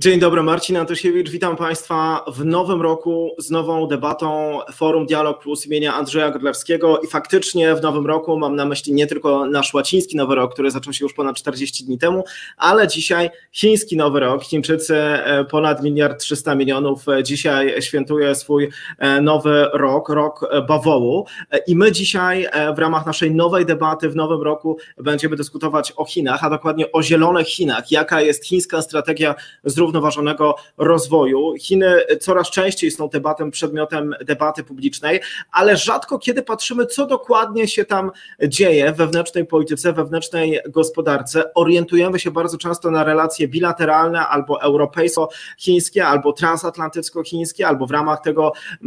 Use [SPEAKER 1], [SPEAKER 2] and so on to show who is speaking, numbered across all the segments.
[SPEAKER 1] Dzień dobry, Marcin Antysiewicz, witam Państwa w nowym roku z nową debatą Forum Dialog Plus imienia Andrzeja Godlewskiego i faktycznie w nowym roku mam na myśli nie tylko nasz łaciński Nowy Rok, który zaczął się już ponad 40 dni temu, ale dzisiaj chiński Nowy Rok. Chińczycy ponad 1,3 mld dzisiaj świętuje swój nowy rok, rok bawołu i my dzisiaj w ramach naszej nowej debaty w nowym roku będziemy dyskutować o Chinach, a dokładnie o zielonych Chinach. Jaka jest chińska strategia zrównoważonego rozwoju. Chiny coraz częściej są przedmiotem debaty publicznej, ale rzadko kiedy patrzymy, co dokładnie się tam dzieje w wewnętrznej polityce, wewnętrznej gospodarce. Orientujemy się bardzo często na relacje bilateralne albo europejsko-chińskie, albo transatlantycko-chińskie, albo w ramach tego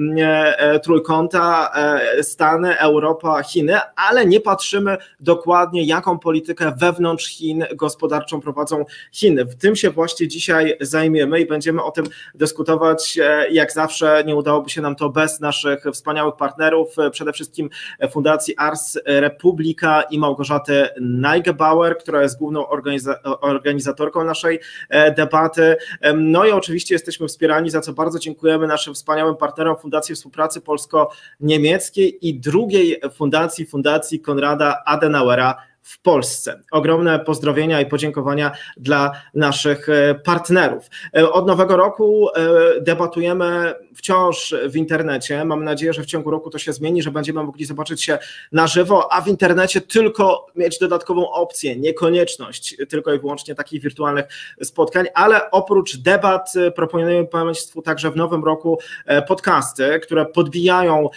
[SPEAKER 1] trójkąta Stany, Europa, Chiny, ale nie patrzymy dokładnie, jaką politykę wewnątrz Chin gospodarczą prowadzą Chiny. W tym się właśnie dzisiaj zajmiemy i będziemy o tym dyskutować. Jak zawsze nie udałoby się nam to bez naszych wspaniałych partnerów, przede wszystkim Fundacji Ars Republica i Małgorzaty Neigebauer, która jest główną organizatorką naszej debaty. No i oczywiście jesteśmy wspierani, za co bardzo dziękujemy naszym wspaniałym partnerom Fundacji Współpracy Polsko-Niemieckiej i drugiej Fundacji Konrada Adenauera w Polsce. Ogromne pozdrowienia i podziękowania dla naszych partnerów. Od nowego roku debatujemy wciąż w internecie. Mam nadzieję, że w ciągu roku to się zmieni, że będziemy mogli zobaczyć się na żywo, a w internecie tylko mieć dodatkową opcję, niekonieczność tylko i wyłącznie takich wirtualnych spotkań, ale oprócz debat proponujemy Państwu także w nowym roku podcasty, które podbijają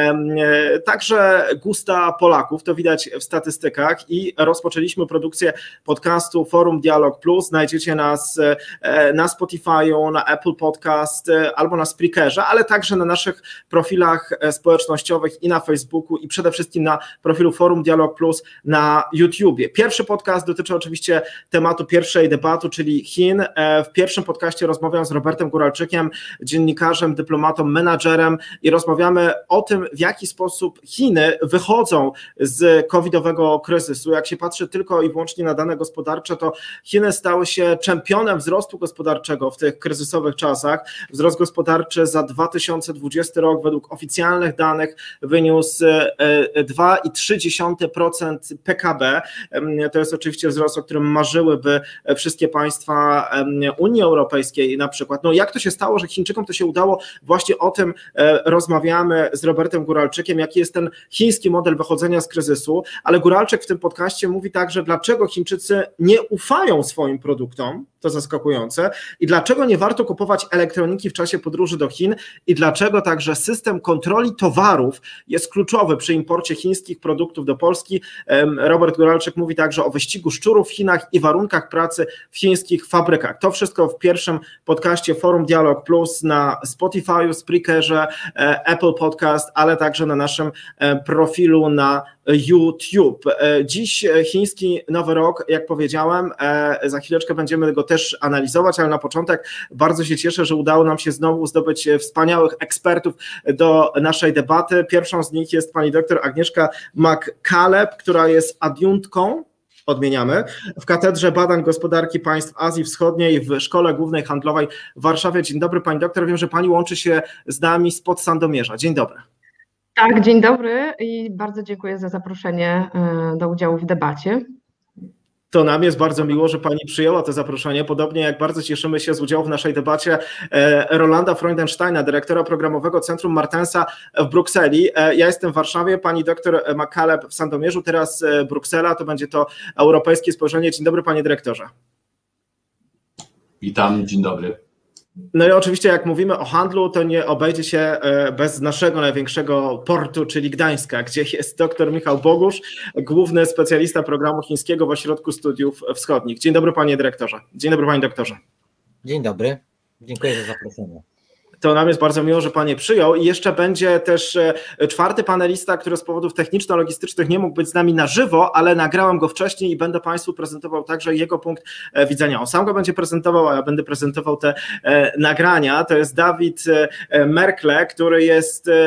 [SPEAKER 1] także gusta Polaków, to widać w statystykach i rozpoczęliśmy produkcję podcastu Forum Dialog Plus. Znajdziecie nas na Spotify'u, na Apple Podcast albo na Spreakerze, ale także na naszych profilach społecznościowych i na Facebooku i przede wszystkim na profilu Forum Dialog Plus na YouTubie. Pierwszy podcast dotyczy oczywiście tematu pierwszej debaty, czyli Chin. W pierwszym podcaście rozmawiam z Robertem Góralczykiem, dziennikarzem, dyplomatą, menadżerem i rozmawiamy o tym, w jaki sposób Chiny wychodzą z covidowego kryzysu. Jak się patrzy tylko i wyłącznie na dane gospodarcze, to Chiny stały się czempionem wzrostu gospodarczego w tych kryzysowych czasach. Wzrost gospodarczy za 2020 rok według oficjalnych danych wyniósł 2,3% PKB. To jest oczywiście wzrost, o którym marzyłyby wszystkie państwa Unii Europejskiej na przykład. No jak to się stało, że Chińczykom to się udało? Właśnie o tym rozmawiamy z Robertem Góralczykiem, jaki jest ten chiński model wychodzenia z kryzysu, ale Góralczyk w tym podcaście mówi także, dlaczego Chińczycy nie ufają swoim produktom, to zaskakujące, i dlaczego nie warto kupować elektroniki w czasie podróży do Chin i dlaczego także system kontroli towarów jest kluczowy przy imporcie chińskich produktów do Polski. Robert Góralczyk mówi także o wyścigu szczurów w Chinach i warunkach pracy w chińskich fabrykach. To wszystko w pierwszym podcaście Forum Dialog Plus na Spotify'u, Spreakerze, Apple Podcast, ale także na naszym profilu na YouTube. Dziś chiński Nowy Rok, jak powiedziałem, za chwileczkę będziemy go też analizować, ale na początek bardzo się cieszę, że udało nam się znowu zdobyć wspaniałych ekspertów do naszej debaty. Pierwszą z nich jest pani doktor Agnieszka McCaleb, która jest adiuntką, odmieniamy, w Katedrze Badań Gospodarki Państw Azji Wschodniej w Szkole Głównej Handlowej w Warszawie. Dzień dobry pani doktor, wiem, że pani łączy się z nami spod Sandomierza. Dzień dobry.
[SPEAKER 2] Tak, dzień dobry i bardzo dziękuję za zaproszenie do udziału w debacie.
[SPEAKER 1] To nam jest bardzo miło, że pani przyjęła to zaproszenie, podobnie jak bardzo cieszymy się z udziału w naszej debacie Rolanda Freudensteina, dyrektora programowego Centrum Martensa w Brukseli. Ja jestem w Warszawie, pani doktor McCaleb w Sandomierzu, teraz Bruksela, to będzie to europejskie spojrzenie. Dzień dobry panie dyrektorze.
[SPEAKER 3] Witam, dzień dobry.
[SPEAKER 1] No i oczywiście jak mówimy o handlu, to nie obejdzie się bez naszego największego portu, czyli Gdańska, gdzie jest dr Michał Bogusz, główny specjalista programu chińskiego w Ośrodku Studiów Wschodnich. Dzień dobry panie dyrektorze. Dzień dobry panie doktorze.
[SPEAKER 4] Dzień dobry, dziękuję za zaproszenie.
[SPEAKER 1] To nam jest bardzo miło, że Pan je przyjął i jeszcze będzie też czwarty panelista, który z powodów techniczno-logistycznych nie mógł być z nami na żywo, ale nagrałem go wcześniej i będę Państwu prezentował także jego punkt widzenia. On sam go będzie prezentował, a ja będę prezentował te nagrania. To jest Dawid Merkle, który jest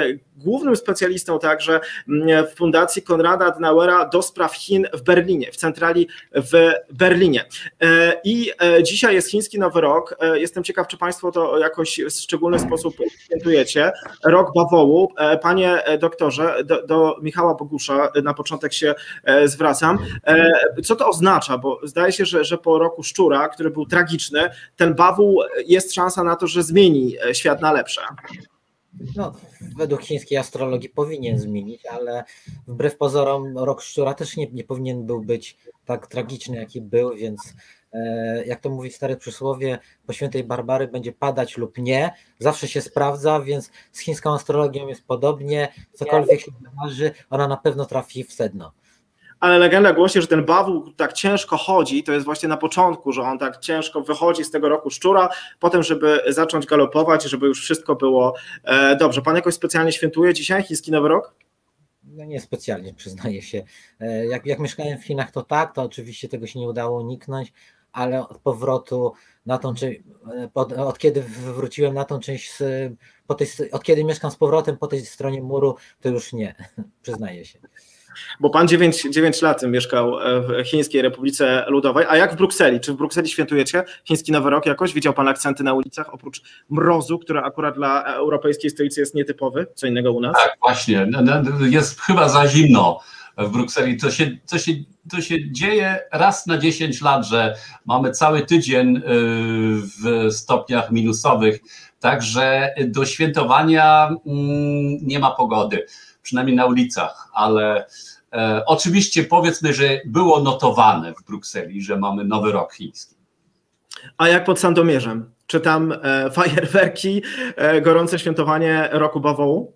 [SPEAKER 1] głównym specjalistą także w Fundacji Konrada Adenauera do spraw Chin w Berlinie, w centrali w Berlinie. I dzisiaj jest chiński Nowy Rok. Jestem ciekaw, czy Państwo to jakoś w szczególny sposób świętujecie. Rok bawołu. Panie doktorze, do Michała Bogusza na początek się zwracam. Co to oznacza? Bo zdaje się, że po roku szczura, który był tragiczny, ten bawół jest szansa na to, że zmieni świat na lepsze.
[SPEAKER 4] No, według chińskiej astrologii powinien zmienić, ale wbrew pozorom rok szczura też nie powinien był być tak tragiczny, jaki był, więc jak to mówi stare przysłowie, po świętej Barbary będzie padać lub nie, zawsze się sprawdza, więc z chińską astrologią jest podobnie, cokolwiek się wydarzy, ona na pewno trafi w sedno.
[SPEAKER 1] Ale legenda głosi, że ten bawół tak ciężko chodzi, to jest właśnie na początku, że on tak ciężko wychodzi z tego roku szczura, potem żeby zacząć galopować, żeby już wszystko było dobrze. Pan jakoś specjalnie świętuje dzisiaj chiński Nowy Rok?
[SPEAKER 4] No nie specjalnie, przyznaję się. Jak mieszkałem w Chinach, to tak, to oczywiście tego się nie udało uniknąć, ale od powrotu na tą część, od kiedy wróciłem na tą część, od kiedy mieszkam z powrotem po tej stronie muru, to już nie, przyznaję się.
[SPEAKER 1] Bo pan 9 lat mieszkał w Chińskiej Republice Ludowej, a jak w Brukseli? Czy w Brukseli świętujecie chiński Nowy Rok jakoś? Widział pan akcenty na ulicach, oprócz mrozu, który akurat dla europejskiej stolicy jest nietypowy? Co innego u nas?
[SPEAKER 3] Tak, właśnie. Jest chyba za zimno w Brukseli. To się dzieje raz na 10 lat, że mamy cały tydzień w stopniach minusowych, także do świętowania nie ma pogody, przynajmniej na ulicach, ale oczywiście powiedzmy, że było notowane w Brukseli, że mamy Nowy Rok chiński.
[SPEAKER 1] A jak pod Sandomierzem? Czy tam fajerwerki, gorące świętowanie roku bawołu?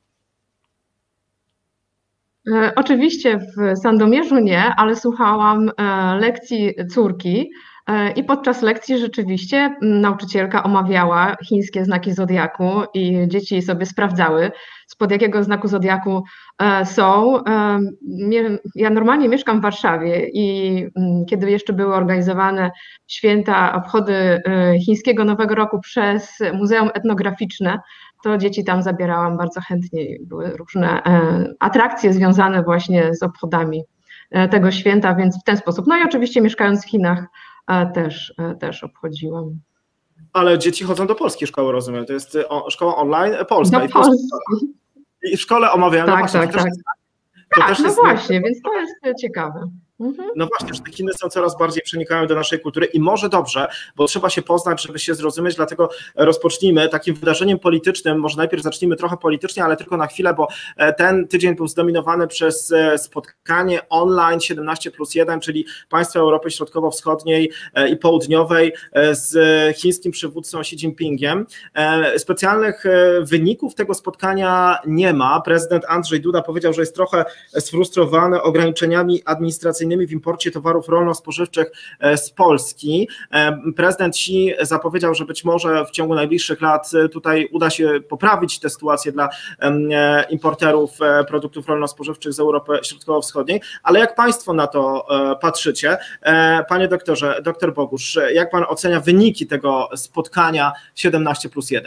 [SPEAKER 2] Oczywiście w Sandomierzu nie, ale słuchałam lekcji córki i podczas lekcji rzeczywiście nauczycielka omawiała chińskie znaki zodiaku i dzieci sobie sprawdzały, spod jakiego znaku zodiaku są. Ja normalnie mieszkam w Warszawie i kiedy jeszcze były organizowane święta, obchody chińskiego Nowego Roku przez Muzeum Etnograficzne, to dzieci tam zabierałam bardzo chętnie. Były różne atrakcje związane właśnie z obchodami tego święta, więc w ten sposób. No i oczywiście mieszkając w Chinach też obchodziłam.
[SPEAKER 1] Ale dzieci chodzą do polskiej szkoły, rozumiem. To jest szkoła online polska.
[SPEAKER 2] Do Polski.
[SPEAKER 1] I w szkole omawiają.
[SPEAKER 2] Tak,
[SPEAKER 1] właśnie,
[SPEAKER 2] tak. Tak, no właśnie, więc to jest ciekawe.
[SPEAKER 1] No właśnie, że te Chiny są coraz bardziej przenikają do naszej kultury i może dobrze, bo trzeba się poznać, żeby się zrozumieć, dlatego rozpocznijmy takim wydarzeniem politycznym, może najpierw zacznijmy trochę politycznie, ale tylko na chwilę, bo ten tydzień był zdominowany przez spotkanie online 17+1, czyli państwa Europy Środkowo-Wschodniej i Południowej z chińskim przywódcą Xi Jinpingiem. Specjalnych wyników tego spotkania nie ma. Prezydent Andrzej Duda powiedział, że jest trochę sfrustrowany ograniczeniami administracyjnymi w imporcie towarów rolno-spożywczych z Polski. Prezydent Xi zapowiedział, że być może w ciągu najbliższych lat tutaj uda się poprawić tę sytuację dla importerów produktów rolno-spożywczych z Europy Środkowo-Wschodniej, ale jak Państwo na to patrzycie? Panie doktorze, doktor Bogusz, jak Pan ocenia wyniki tego spotkania 17+1?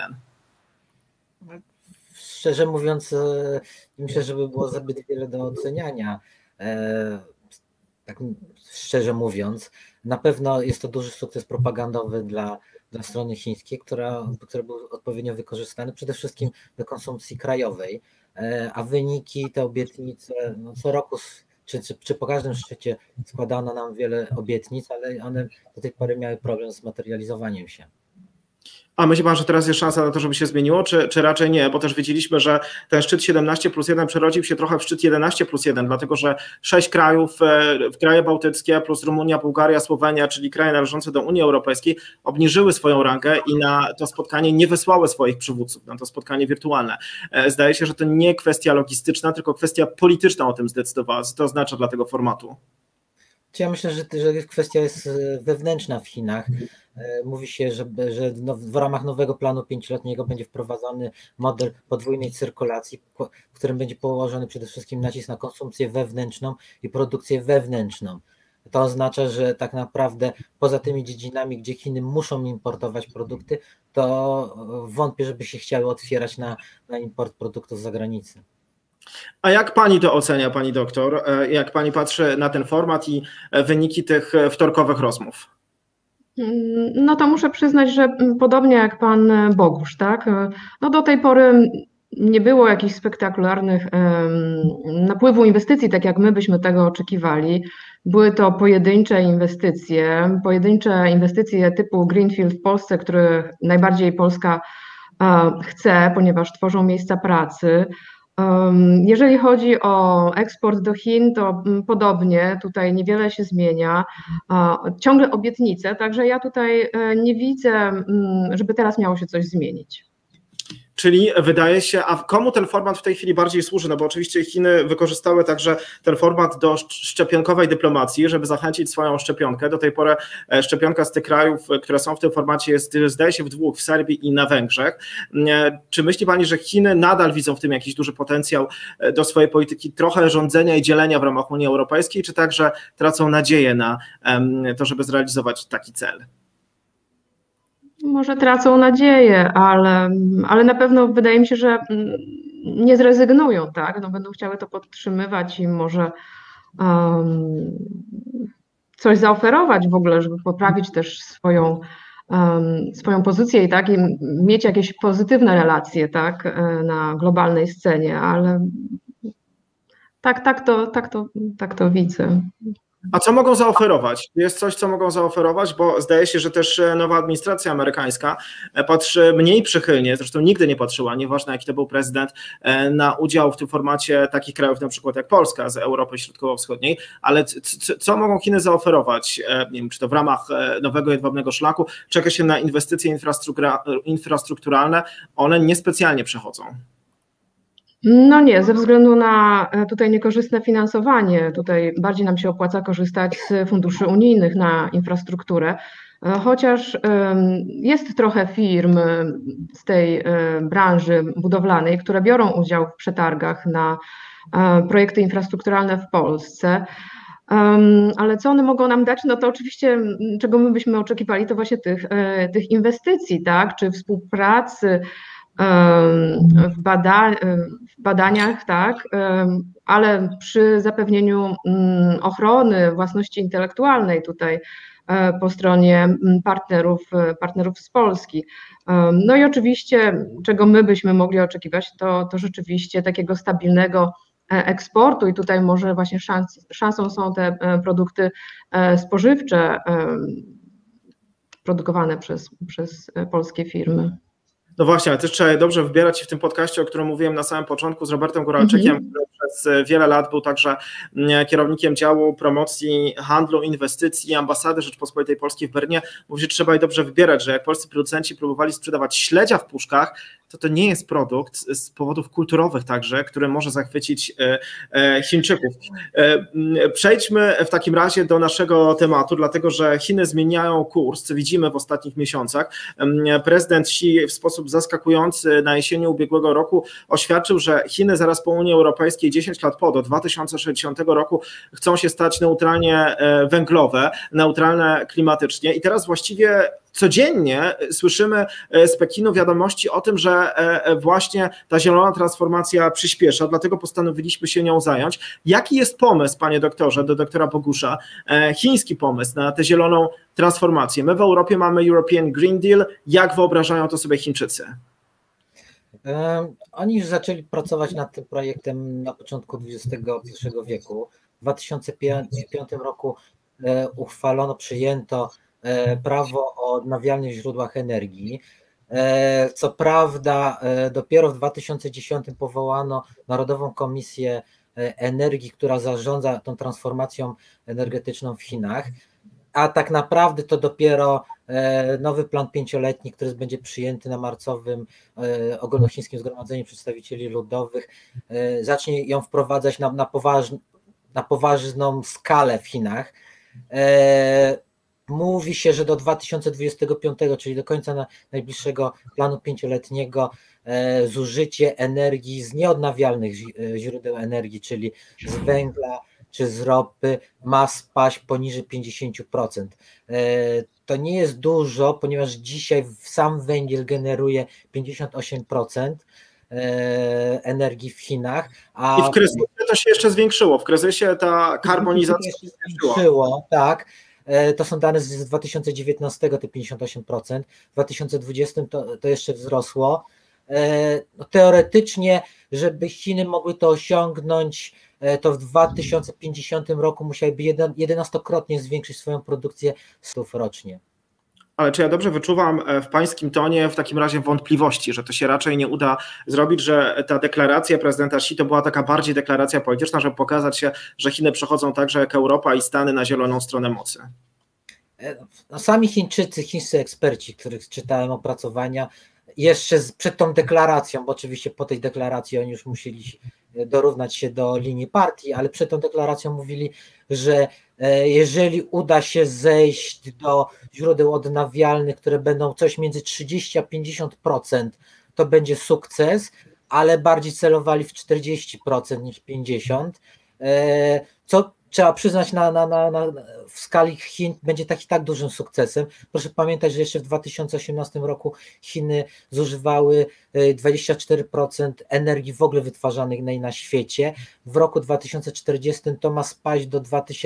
[SPEAKER 4] Szczerze mówiąc, myślę, że by było zbyt wiele do oceniania. Tak szczerze mówiąc, na pewno jest to duży sukces propagandowy dla strony chińskiej, który był odpowiednio wykorzystany przede wszystkim do konsumpcji krajowej, a wyniki, te obietnice, no co roku czy po każdym szczycie składano nam wiele obietnic, ale one do tej pory miały problem z materializowaniem się.
[SPEAKER 1] A myśli Pan, że teraz jest szansa na to, żeby się zmieniło, czy raczej nie? Bo też wiedzieliśmy, że ten szczyt 17+1 przerodził się trochę w szczyt 11+1, dlatego że 6 krajów, kraje bałtyckie plus Rumunia, Bułgaria, Słowenia, czyli kraje należące do Unii Europejskiej, obniżyły swoją rangę i na to spotkanie nie wysłały swoich przywódców, na to spotkanie wirtualne. Zdaje się, że to nie kwestia logistyczna, tylko kwestia polityczna o tym zdecydowała. Co to oznacza dla tego formatu?
[SPEAKER 4] Ja myślę, że kwestia jest wewnętrzna w Chinach. Mówi się, że w ramach nowego planu 5-letniego będzie wprowadzony model podwójnej cyrkulacji, w którym będzie położony przede wszystkim nacisk na konsumpcję wewnętrzną i produkcję wewnętrzną. to oznacza, że tak naprawdę poza tymi dziedzinami, gdzie Chiny muszą importować produkty, to wątpię, żeby się chciały otwierać na import produktów z zagranicy.
[SPEAKER 1] A jak pani to ocenia, pani doktor? Jak pani patrzy na ten format i wyniki tych wtorkowych rozmów?
[SPEAKER 2] No to muszę przyznać, że podobnie jak pan Bogusz, tak? No do tej pory nie było jakichś spektakularnych napływu inwestycji, tak jak my byśmy tego oczekiwali. Były to pojedyncze inwestycje typu Greenfield w Polsce, których najbardziej Polska chce, ponieważ tworzą miejsca pracy. Jeżeli chodzi o eksport do Chin, to podobnie, tutaj niewiele się zmienia, ciągle obietnice, także ja tutaj nie widzę, żeby teraz miało się coś zmienić.
[SPEAKER 1] Czyli wydaje się, a komu ten format w tej chwili bardziej służy? No bo oczywiście Chiny wykorzystały także ten format do szczepionkowej dyplomacji, żeby zachęcić swoją szczepionkę. Do tej pory szczepionka z tych krajów, które są w tym formacie, jest, zdaje się, w dwóch, w Serbii i na Węgrzech. Czy myśli pani, że Chiny nadal widzą w tym jakiś duży potencjał do swojej polityki trochę rządzenia i dzielenia w ramach Unii Europejskiej, czy także tracą nadzieję na to, żeby zrealizować taki cel?
[SPEAKER 2] Może tracą nadzieję, ale na pewno wydaje mi się, że nie zrezygnują, tak? No, będą chciały to podtrzymywać i może coś zaoferować w ogóle, żeby poprawić też swoją pozycję i tak, i mieć jakieś pozytywne relacje, tak, na globalnej scenie, ale tak to widzę.
[SPEAKER 1] A co mogą zaoferować? Jest coś, co mogą zaoferować, bo zdaje się, że też nowa administracja amerykańska patrzy mniej przychylnie, zresztą nigdy nie patrzyła, nieważne jaki to był prezydent, na udział w tym formacie takich krajów na przykład jak Polska z Europy Środkowo-Wschodniej, ale co mogą Chiny zaoferować? Nie wiem, czy to w ramach nowego jedwabnego szlaku, czeka się na inwestycje infrastrukturalne, one niespecjalnie przechodzą.
[SPEAKER 2] No nie, ze względu na tutaj niekorzystne finansowanie, tutaj bardziej nam się opłaca korzystać z funduszy unijnych na infrastrukturę, chociaż jest trochę firm z tej branży budowlanej, które biorą udział w przetargach na projekty infrastrukturalne w Polsce. Ale co one mogą nam dać? No to oczywiście, czego my byśmy oczekiwali, to właśnie tych inwestycji, tak, czy współpracy w badaniach, tak, ale przy zapewnieniu ochrony własności intelektualnej tutaj po stronie partnerów z Polski. No i oczywiście, czego my byśmy mogli oczekiwać, to rzeczywiście takiego stabilnego eksportu i tutaj może właśnie szansą są te produkty spożywcze produkowane przez polskie firmy.
[SPEAKER 1] No właśnie, ale też trzeba je dobrze wybierać i w tym podcaście, o którym mówiłem na samym początku z Robertem Góralczykiem, który przez wiele lat był także kierownikiem działu promocji handlu, inwestycji i ambasady Rzeczpospolitej Polskiej w Berlinie, mówi, że trzeba je dobrze wybierać, że jak polscy producenci próbowali sprzedawać śledzia w puszkach, to nie jest produkt z powodów kulturowych także, który może zachwycić Chińczyków. Przejdźmy w takim razie do naszego tematu, dlatego że Chiny zmieniają kurs, co widzimy w ostatnich miesiącach. Prezydent Xi w sposób zaskakujący na jesieni ubiegłego roku oświadczył, że Chiny zaraz po Unii Europejskiej 10 lat do 2060 roku chcą się stać neutralnie węglowe, neutralne klimatycznie i teraz właściwie codziennie słyszymy z Pekinu wiadomości o tym, że właśnie ta zielona transformacja przyspiesza, dlatego postanowiliśmy się nią zająć. Jaki jest pomysł, panie doktorze, do doktora Bogusza, chiński pomysł na tę zieloną transformację? My w Europie mamy European Green Deal, jak wyobrażają to sobie Chińczycy?
[SPEAKER 4] Oni już zaczęli pracować nad tym projektem na początku XXI wieku. W 2005 roku przyjęto prawo o odnawialnych źródłach energii. Co prawda dopiero w 2010 powołano Narodową Komisję Energii, która zarządza tą transformacją energetyczną w Chinach, a tak naprawdę to dopiero nowy plan 5-letni, który będzie przyjęty na marcowym ogólnochińskim zgromadzeniu przedstawicieli ludowych, zacznie ją wprowadzać na poważną skalę w Chinach. Mówi się, że do 2025, czyli do końca najbliższego planu 5-letniego, zużycie energii z nieodnawialnych źródeł energii, czyli z węgla czy z ropy ma spaść poniżej 50%. To nie jest dużo, ponieważ dzisiaj sam węgiel generuje 58% energii w Chinach.
[SPEAKER 1] I w kryzysie to się jeszcze zwiększyło. W kryzysie ta karbonizacja się
[SPEAKER 4] zwiększyła. Tak. To są dane z 2019, te 58%. W 2020 to jeszcze wzrosło. Teoretycznie, żeby Chiny mogły to osiągnąć, to w 2050 roku musiałyby 11-krotnie zwiększyć swoją produkcję rocznie.
[SPEAKER 1] Ale czy ja dobrze wyczuwam w pańskim tonie w takim razie wątpliwości, że to się raczej nie uda zrobić, że ta deklaracja prezydenta Xi to była taka bardziej deklaracja polityczna, żeby pokazać się, że Chiny przechodzą także jak Europa i Stany na zieloną stronę mocy?
[SPEAKER 4] No, sami chińscy eksperci, których czytałem opracowania, jeszcze przed tą deklaracją, bo oczywiście po tej deklaracji oni już musieli dorównać się do linii partii, ale przed tą deklaracją mówili, że jeżeli uda się zejść do źródeł odnawialnych, które będą coś między 30 a 50%, to będzie sukces, ale bardziej celowali w 40% niż 50%, co trzeba przyznać w skali Chin będzie tak dużym sukcesem. Proszę pamiętać, że jeszcze w 2018 roku Chiny zużywały 24% energii w ogóle wytwarzanej na świecie. W roku 2040 to ma spaść do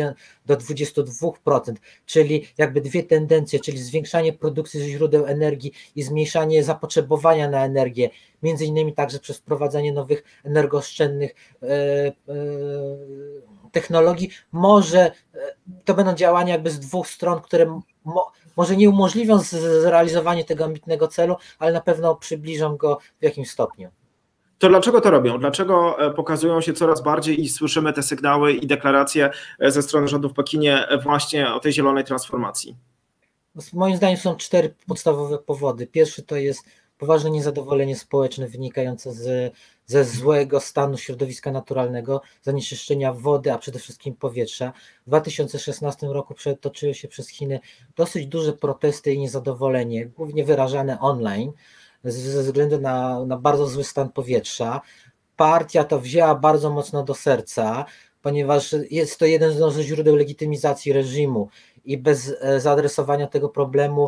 [SPEAKER 4] 22%, czyli jakby dwie tendencje, czyli zwiększanie produkcji ze źródeł energii i zmniejszanie zapotrzebowania na energię, między innymi także przez wprowadzanie nowych energooszczędnych technologii. Może to będą działania jakby z dwóch stron, które może nie umożliwią zrealizowanie tego ambitnego celu, ale na pewno przybliżą go w jakimś stopniu.
[SPEAKER 1] To dlaczego to robią? Dlaczego pokazują się coraz bardziej i słyszymy te sygnały i deklaracje ze strony rządu w Pekinie właśnie o tej zielonej transformacji?
[SPEAKER 4] Moim zdaniem są 4 podstawowe powody. Pierwszy to jest poważne niezadowolenie społeczne wynikające ze złego stanu środowiska naturalnego, zanieczyszczenia wody, a przede wszystkim powietrza. W 2016 roku przetoczyły się przez Chiny dosyć duże protesty i niezadowolenie, głównie wyrażane online, ze względu na bardzo zły stan powietrza. Partia to wzięła bardzo mocno do serca, ponieważ jest to jeden ze źródeł legitymizacji reżimu i bez zaadresowania tego problemu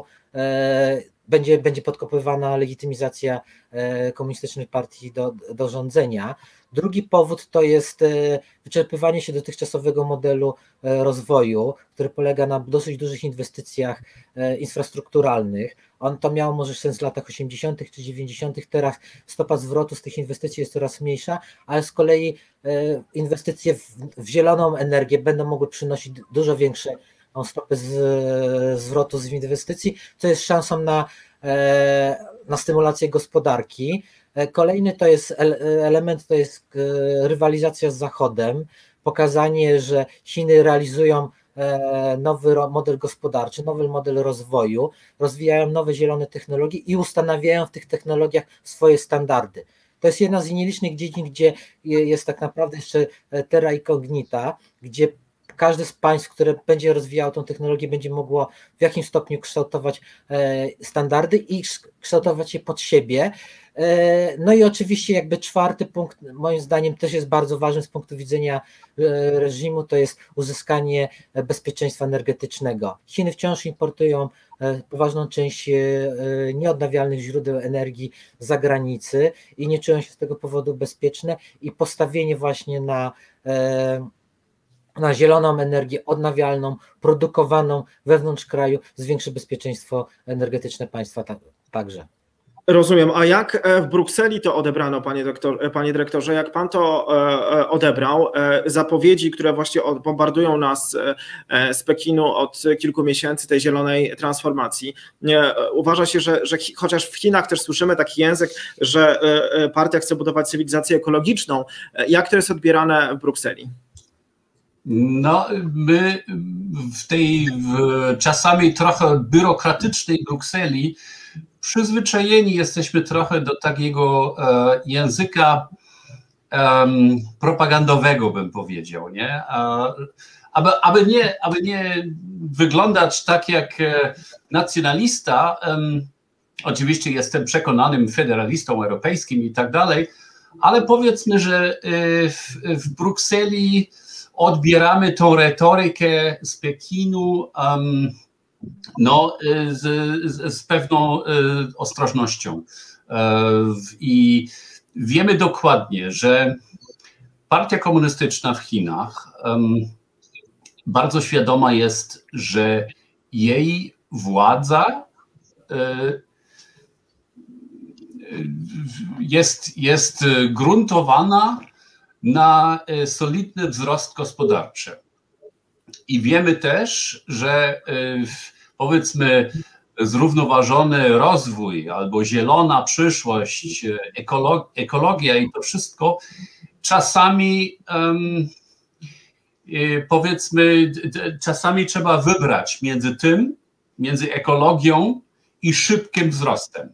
[SPEAKER 4] będzie podkopywana legitymizacja komunistycznej partii do rządzenia. Drugi powód to jest wyczerpywanie się dotychczasowego modelu rozwoju, który polega na dosyć dużych inwestycjach infrastrukturalnych. To miało może sens w latach 80. czy 90. Teraz stopa zwrotu z tych inwestycji jest coraz mniejsza, ale z kolei inwestycje w zieloną energię będą mogły przynosić dużo większe stopy zwrotu z inwestycji, co jest szansą na stymulację gospodarki. Kolejny to jest element, to jest rywalizacja z Zachodem, pokazanie, że Chiny realizują nowy model gospodarczy, nowy model rozwoju, rozwijają nowe zielone technologie i ustanawiają w tych technologiach swoje standardy. To jest jedna z nielicznych dziedzin, gdzie jest tak naprawdę jeszcze terra incognita, gdzie każde z państw, które będzie rozwijało tą technologię, będzie mogło w jakimś stopniu kształtować standardy i kształtować je pod siebie. No i oczywiście jakby czwarty punkt, moim zdaniem też jest bardzo ważny z punktu widzenia reżimu, to jest uzyskanie bezpieczeństwa energetycznego. Chiny wciąż importują poważną część nieodnawialnych źródeł energii z zagranicy i nie czują się z tego powodu bezpieczne i postawienie właśnie na zieloną energię odnawialną, produkowaną wewnątrz kraju, zwiększy bezpieczeństwo energetyczne państwa także.
[SPEAKER 1] Rozumiem. A jak w Brukseli to odebrano, panie dyrektorze? Jak pan to odebrał? Zapowiedzi, które właśnie bombardują nas z Pekinu od kilku miesięcy, tej zielonej transformacji. Uważa się, że chociaż w Chinach też słyszymy taki język, że partia chce budować cywilizację ekologiczną. Jak to jest odbierane w Brukseli?
[SPEAKER 3] No, my w tej czasami trochę biurokratycznej Brukseli przyzwyczajeni jesteśmy trochę do takiego języka propagandowego, bym powiedział, nie? Aby nie wyglądać tak jak nacjonalista, oczywiście jestem przekonanym federalistą europejskim i tak dalej, ale powiedzmy, że w Brukseli odbieramy tą retorykę z Pekinu z pewną ostrożnością. I wiemy dokładnie, że partia komunistyczna w Chinach bardzo świadoma jest, że jej władza jest gruntowana na solidny wzrost gospodarczy. I wiemy też, że powiedzmy zrównoważony rozwój albo zielona przyszłość, ekologia i to wszystko czasami powiedzmy, czasami trzeba wybrać między ekologią i szybkim wzrostem.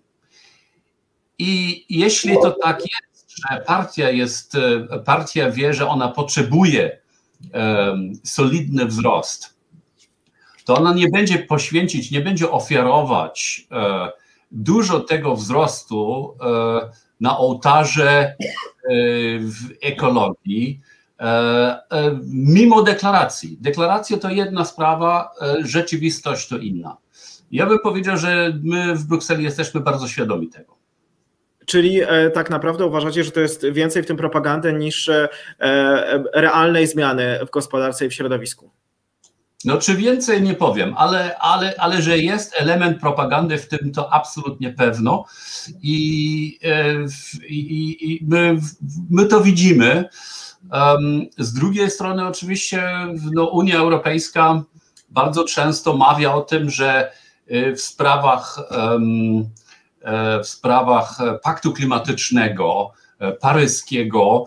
[SPEAKER 3] I jeśli to tak jest, że partia wie, że ona potrzebuje solidny wzrost, to ona nie będzie poświęcić, nie będzie ofiarować dużo tego wzrostu na ołtarze ekologii, mimo deklaracji. Deklaracja to jedna sprawa, rzeczywistość to inna. Ja bym powiedział, że my w Brukseli jesteśmy bardzo świadomi tego.
[SPEAKER 1] Czyli tak naprawdę uważacie, że to jest więcej w tym propagandy niż realnej zmiany w gospodarce i w środowisku?
[SPEAKER 3] No czy więcej nie powiem, ale że jest element propagandy w tym, to absolutnie pewno i my to widzimy. Z drugiej strony oczywiście Unia Europejska bardzo często mawia o tym, że w sprawach paktu klimatycznego, paryskiego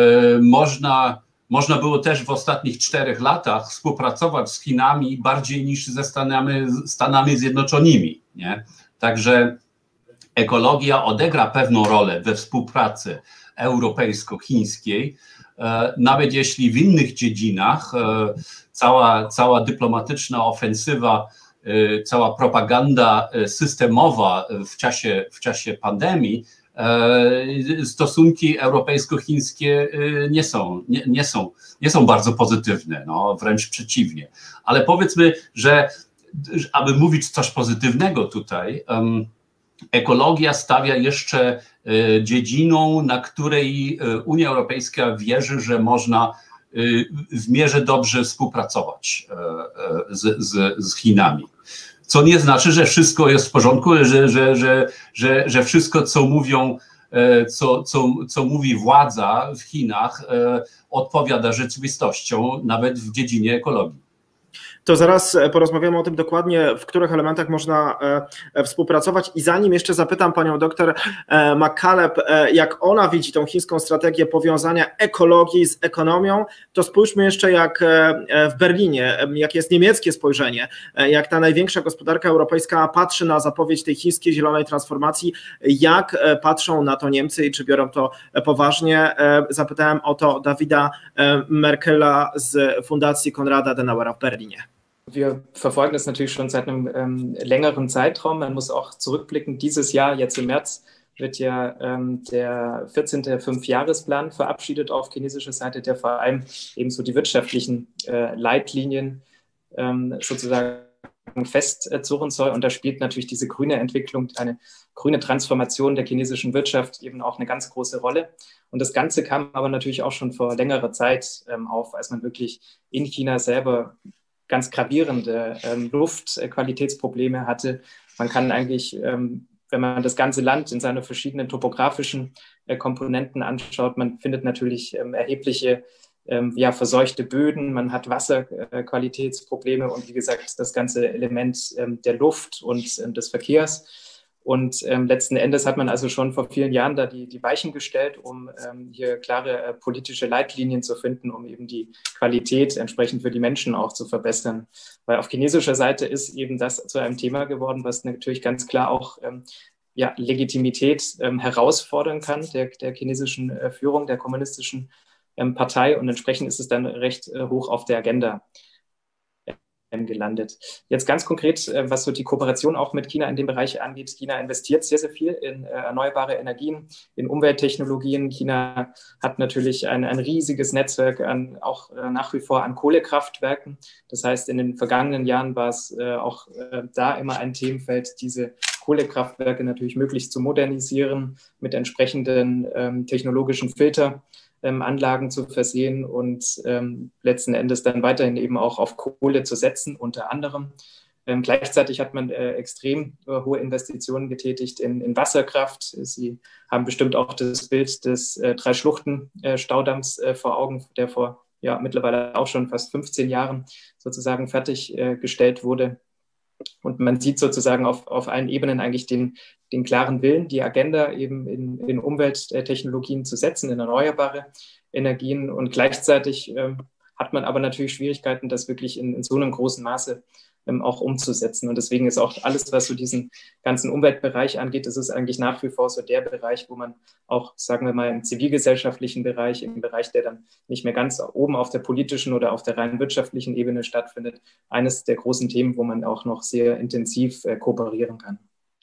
[SPEAKER 3] można było też w ostatnich 4 latach współpracować z Chinami bardziej niż ze Stanami Zjednoczonymi. Nie? Także ekologia odegra pewną rolę we współpracy europejsko-chińskiej, nawet jeśli w innych dziedzinach cała dyplomatyczna ofensywa, cała propaganda systemowa w czasie pandemii, stosunki europejsko-chińskie nie są bardzo pozytywne, no, wręcz przeciwnie. Ale powiedzmy, że aby mówić coś pozytywnego tutaj, ekologia stawia jeszcze dziedziną, na której Unia Europejska wierzy, że można w mierze dobrze współpracować z Chinami. Co nie znaczy, że wszystko jest w porządku, że wszystko, co mówią, co mówi władza w Chinach, odpowiada rzeczywistością, nawet w dziedzinie ekologii.
[SPEAKER 1] To zaraz porozmawiamy o tym dokładnie, w których elementach można współpracować. I zanim jeszcze zapytam panią doktor McCaleb, jak ona widzi tą chińską strategię powiązania ekologii z ekonomią, to spójrzmy jeszcze jak w Berlinie, jakie jest niemieckie spojrzenie, jak ta największa gospodarka europejska patrzy na zapowiedź tej chińskiej zielonej transformacji, jak patrzą na to Niemcy i czy biorą to poważnie. Zapytałem o to Davida Merkela z Fundacji Konrada Adenauera w Berlinie.
[SPEAKER 5] Wir verfolgen das natürlich schon seit einem längeren Zeitraum. Man muss auch zurückblicken. Dieses Jahr, jetzt im März, wird ja der 14. Fünfjahresplan verabschiedet auf chinesischer Seite, der vor allem ebenso die wirtschaftlichen Leitlinien sozusagen festzurren soll. Und da spielt natürlich diese grüne Entwicklung, eine grüne Transformation der chinesischen Wirtschaft eben auch eine ganz große Rolle. Und das Ganze kam aber natürlich auch schon vor längerer Zeit auf, als man wirklich in China selber ganz gravierende Luftqualitätsprobleme hatte. Man kann eigentlich, wenn man das ganze Land in seine verschiedenen topografischen Komponenten anschaut, man findet natürlich erhebliche verseuchte Böden, man hat Wasserqualitätsprobleme und wie gesagt das ganze Element der Luft und des Verkehrs. Und letzten Endes hat man also schon vor vielen Jahren da die Weichen gestellt, um hier klare politische Leitlinien zu finden, um eben die Qualität entsprechend für die Menschen auch zu verbessern. Weil auf chinesischer Seite ist eben das zu einem Thema geworden, was natürlich ganz klar auch Legitimität herausfordern kann, der chinesischen Führung, der kommunistischen Partei. Und entsprechend ist es dann recht hoch auf der Agenda. gelandet. Jetzt ganz konkret, was so die Kooperation auch mit China in dem Bereich angeht. China investiert sehr, sehr viel in erneuerbare Energien, in Umwelttechnologien. China hat natürlich ein riesiges Netzwerk auch nach wie vor an Kohlekraftwerken. Das heißt, in den vergangenen Jahren war es auch da immer ein Themenfeld, diese Kohlekraftwerke natürlich möglichst zu modernisieren, mit entsprechenden technologischen Filteranlagen zu versehen und letzten Endes dann weiterhin eben auch auf Kohle zu setzen, unter anderem. Gleichzeitig hat man extrem hohe Investitionen getätigt in Wasserkraft. Sie haben bestimmt auch das Bild des Drei-Schluchten-Staudamms vor Augen, der vor mittlerweile auch schon fast 15 Jahren sozusagen fertiggestellt wurde. Und man sieht sozusagen auf allen Ebenen eigentlich den klaren Willen, die Agenda eben in Umwelttechnologien zu setzen, in erneuerbare Energien. Und gleichzeitig hat man aber natürlich Schwierigkeiten, das wirklich in so einem großen Maße auch umzusetzen. Und deswegen ist auch alles, was so diesen ganzen Umweltbereich angeht, das ist eigentlich nach wie vor so der Bereich, wo man auch, sagen wir mal, im zivilgesellschaftlichen Bereich, im Bereich, der dann nicht mehr ganz oben auf der politischen oder auf der rein wirtschaftlichen Ebene stattfindet, eines der großen Themen, wo man auch noch sehr intensiv kooperieren kann.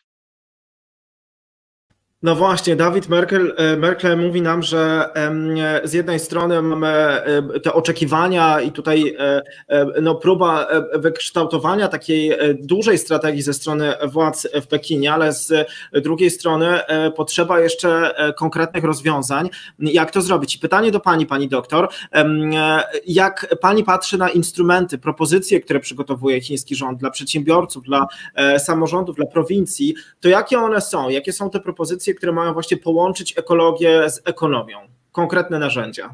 [SPEAKER 1] No właśnie, Dawid Merkel mówi nam, że z jednej strony mamy te oczekiwania i tutaj próba wykształtowania takiej dużej strategii ze strony władz w Pekinie, ale z drugiej strony potrzeba jeszcze konkretnych rozwiązań. Jak to zrobić? I pytanie do pani doktor, jak pani patrzy na instrumenty, propozycje, które przygotowuje chiński rząd dla przedsiębiorców, dla samorządów, dla prowincji, to jakie one są? Jakie są te propozycje, które mają właśnie połączyć ekologię z ekonomią? Konkretne narzędzia.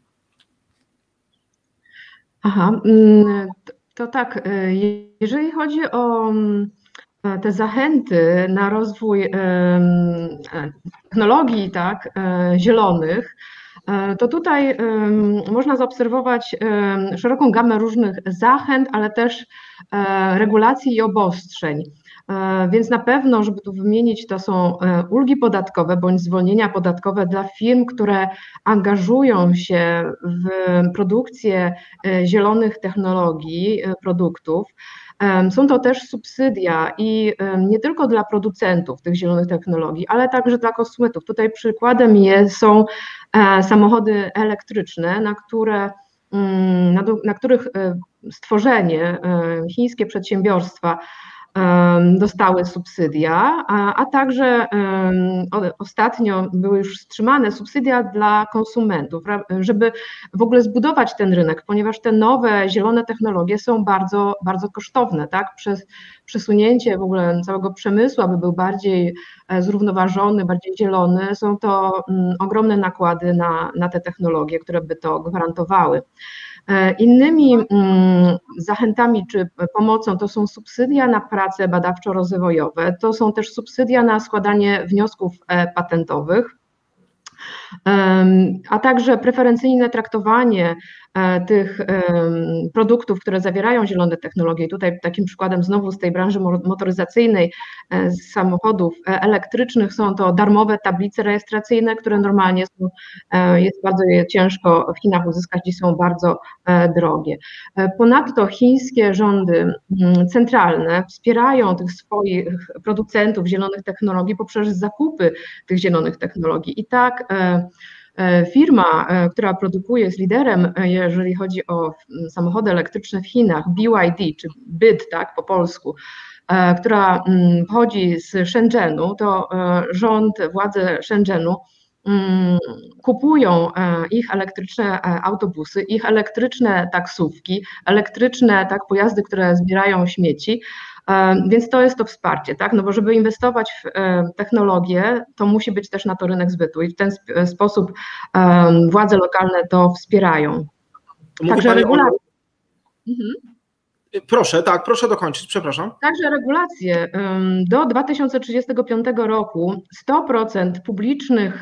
[SPEAKER 2] Aha, to tak, jeżeli chodzi o te zachęty na rozwój technologii zielonych, to tutaj można zaobserwować szeroką gamę różnych zachęt, ale też regulacji i obostrzeń. Więc na pewno, żeby tu wymienić, to są ulgi podatkowe bądź zwolnienia podatkowe dla firm, które angażują się w produkcję zielonych technologii, produktów. Są to też subsydia i nie tylko dla producentów tych zielonych technologii, ale także dla konsumentów. Tutaj przykładem są samochody elektryczne, na których stworzenie chińskie przedsiębiorstwa dostały subsydia, a także ostatnio były już wstrzymane subsydia dla konsumentów, żeby w ogóle zbudować ten rynek, ponieważ te nowe zielone technologie są bardzo, bardzo kosztowne, tak? Przez przesunięcie w ogóle całego przemysłu, aby był bardziej zrównoważony, bardziej zielony, są to ogromne nakłady na te technologie, które by to gwarantowały. Innymi zachętami czy pomocą to są subsydia na prace badawczo-rozwojowe, to są też subsydia na składanie wniosków patentowych, a także preferencyjne traktowanie tych produktów, które zawierają zielone technologie. I tutaj takim przykładem znowu z tej branży motoryzacyjnej, z samochodów elektrycznych są to darmowe tablice rejestracyjne, które normalnie jest bardzo ciężko w Chinach uzyskać i są bardzo drogie. Ponadto chińskie rządy centralne wspierają tych swoich producentów zielonych technologii poprzez zakupy tych zielonych technologii. I tak firma, która produkuje, jest liderem, jeżeli chodzi o samochody elektryczne w Chinach, BYD, czy BYD, tak po polsku, która pochodzi z Shenzhenu, to rząd, władze Shenzhenu kupują ich elektryczne autobusy, ich elektryczne taksówki, elektryczne pojazdy, które zbierają śmieci. Więc to jest to wsparcie, tak? No bo żeby inwestować w technologię, to musi być też na to rynek zbytu i w ten sposób władze lokalne to wspierają. Także regulacja.
[SPEAKER 1] Proszę dokończyć, przepraszam.
[SPEAKER 2] Także regulacje. Do 2035 roku 100% publicznych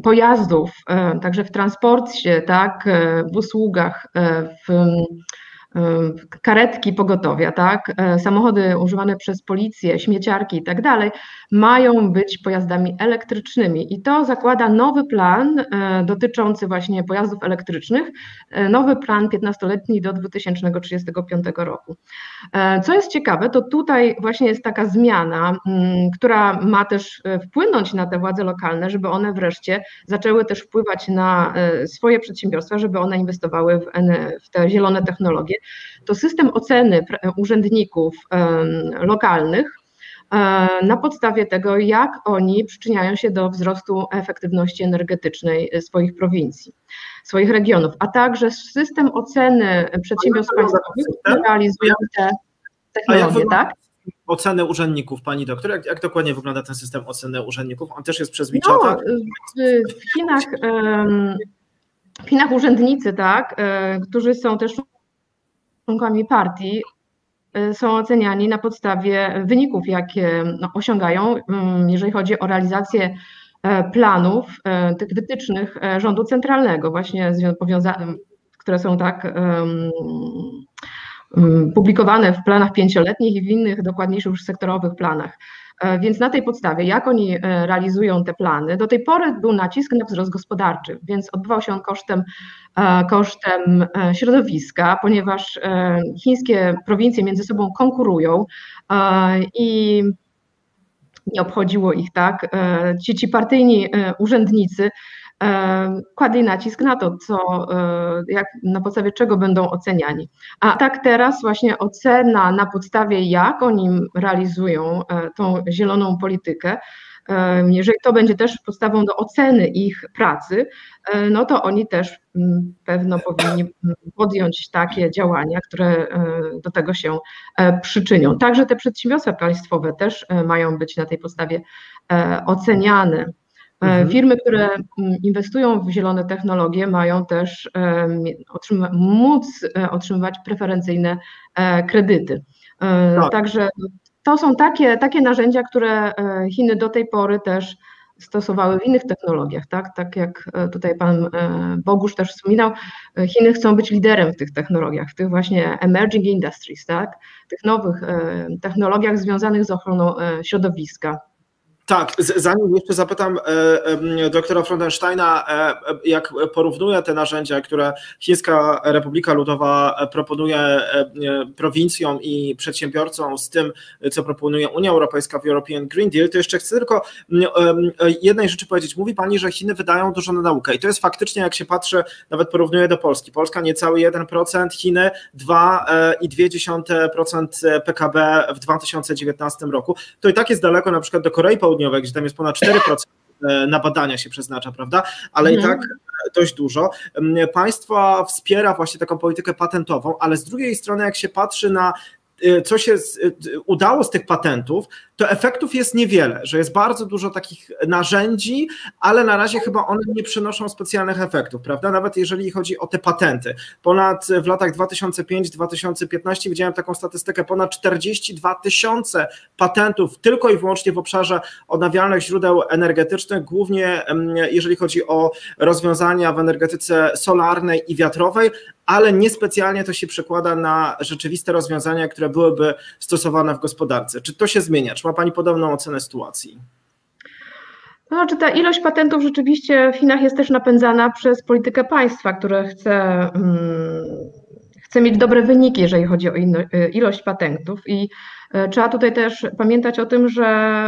[SPEAKER 2] pojazdów, także w transporcie, tak, w usługach, karetki pogotowia, tak, samochody używane przez policję, śmieciarki i tak dalej, mają być pojazdami elektrycznymi i to zakłada nowy plan dotyczący właśnie pojazdów elektrycznych, nowy plan 15-letni do 2035 roku. Co jest ciekawe, to tutaj właśnie jest taka zmiana, która ma też wpłynąć na te władze lokalne, żeby one wreszcie zaczęły też wpływać na swoje przedsiębiorstwa, żeby one inwestowały w te zielone technologie. To system oceny urzędników lokalnych na podstawie tego, jak oni przyczyniają się do wzrostu efektywności energetycznej swoich prowincji, swoich regionów, a także system oceny przedsiębiorstw państwowych, które realizują te technologie, tak?
[SPEAKER 1] Oceny urzędników, pani doktor, jak dokładnie wygląda ten system oceny urzędników? On też jest przez WeChata?
[SPEAKER 2] W Chinach urzędnicy, tak, którzy są też członkami partii, są oceniani na podstawie wyników, jakie osiągają, jeżeli chodzi o realizację planów, tych wytycznych rządu centralnego, właśnie które są tak publikowane w planach 5-letnich i w innych dokładniejszych już sektorowych planach. Więc na tej podstawie, jak oni realizują te plany, do tej pory był nacisk na wzrost gospodarczy, więc odbywał się on kosztem środowiska, ponieważ chińskie prowincje między sobą konkurują i nie obchodziło ich, tak, ci partyjni urzędnicy kładli nacisk na to, na podstawie czego będą oceniani. A tak teraz właśnie ocena na podstawie, jak oni realizują tą zieloną politykę, jeżeli to będzie też podstawą do oceny ich pracy, no to oni też pewno powinni podjąć takie działania, które do tego się przyczynią. Także te przedsiębiorstwa państwowe też mają być na tej podstawie oceniane. Firmy, które inwestują w zielone technologie, mają też móc otrzymywać preferencyjne kredyty. Tak. Także to są takie narzędzia, które Chiny do tej pory też stosowały w innych technologiach, tak jak tutaj pan Bogusz też wspominał, Chiny chcą być liderem w tych technologiach, w tych właśnie emerging industries, tak, tych nowych technologiach związanych z ochroną środowiska.
[SPEAKER 1] Tak, zanim jeszcze zapytam doktora Freudensteina, jak porównuje te narzędzia, które Chińska Republika Ludowa proponuje prowincjom i przedsiębiorcom z tym, co proponuje Unia Europejska w European Green Deal, to jeszcze chcę tylko jednej rzeczy powiedzieć. Mówi pani, że Chiny wydają dużo na naukę i to jest faktycznie, jak się patrzy, nawet porównuje do Polski. Polska niecały 1%, Chiny 2,2% PKB w 2019 roku. To i tak jest daleko na przykład do Korei Południowej, gdzie tam jest ponad 4% na badania się przeznacza, prawda? Ale i tak dość dużo. Państwo wspiera właśnie taką politykę patentową, ale z drugiej strony, jak się patrzy na co się udało z tych patentów, to efektów jest niewiele, że jest bardzo dużo takich narzędzi, ale na razie chyba one nie przynoszą specjalnych efektów, prawda? Nawet jeżeli chodzi o te patenty. W latach 2005-2015 widziałem taką statystykę, ponad 42 000 patentów tylko i wyłącznie w obszarze odnawialnych źródeł energetycznych, głównie jeżeli chodzi o rozwiązania w energetyce solarnej i wiatrowej, ale niespecjalnie to się przekłada na rzeczywiste rozwiązania, które byłyby stosowane w gospodarce. Czy to się zmienia? Czy ma pani podobną ocenę sytuacji?
[SPEAKER 2] To znaczy ta ilość patentów rzeczywiście w Chinach jest też napędzana przez politykę państwa, które chce mieć dobre wyniki, jeżeli chodzi o ilość patentów i trzeba tutaj też pamiętać o tym,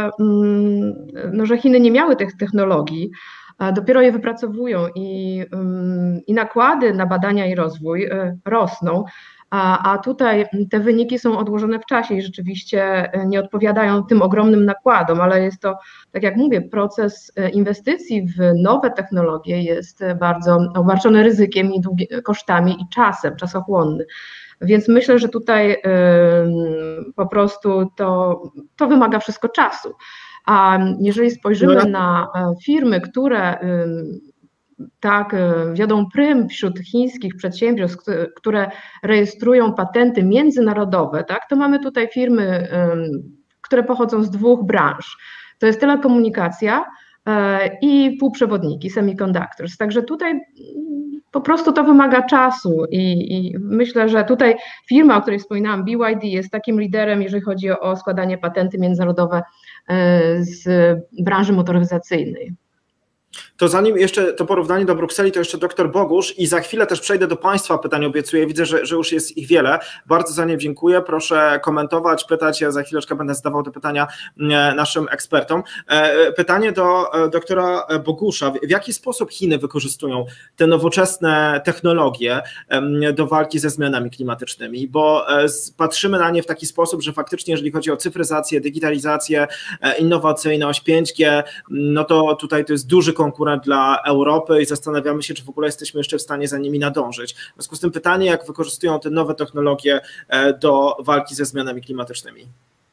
[SPEAKER 2] że Chiny nie miały tych technologii, dopiero je wypracowują i nakłady na badania i rozwój rosną, a tutaj te wyniki są odłożone w czasie i rzeczywiście nie odpowiadają tym ogromnym nakładom, ale jest to, tak jak mówię, proces inwestycji w nowe technologie jest bardzo obarczony ryzykiem i kosztami i czasem, czasochłonny. Więc myślę, że tutaj po prostu to wymaga wszystko czasu. A jeżeli spojrzymy na firmy, które tak wiodą prym wśród chińskich przedsiębiorstw, które rejestrują patenty międzynarodowe, tak, to mamy tutaj firmy, które pochodzą z dwóch branż. To jest telekomunikacja i półprzewodniki, semiconductors. Także tutaj Po prostu to wymaga czasu i myślę, że tutaj firma, o której wspominałam, BYD, jest takim liderem, jeżeli chodzi o składanie patenty międzynarodowe z branży motoryzacyjnej.
[SPEAKER 1] To zanim jeszcze to porównanie do Brukseli, to jeszcze dr Bogusz i za chwilę też przejdę do Państwa pytań, obiecuję, widzę, że już jest ich wiele. Bardzo za nie dziękuję, proszę komentować, pytać, ja za chwileczkę będę zadawał te pytania naszym ekspertom. Pytanie do doktora Bogusza, w jaki sposób Chiny wykorzystują te nowoczesne technologie do walki ze zmianami klimatycznymi, bo patrzymy na nie w taki sposób, że faktycznie jeżeli chodzi o cyfryzację, digitalizację, innowacyjność, 5G, no to tutaj to jest duży konkurent dla Europy i zastanawiamy się, czy w ogóle jesteśmy jeszcze w stanie za nimi nadążyć. W związku z tym pytanie, jak wykorzystują te nowe technologie do walki ze zmianami klimatycznymi?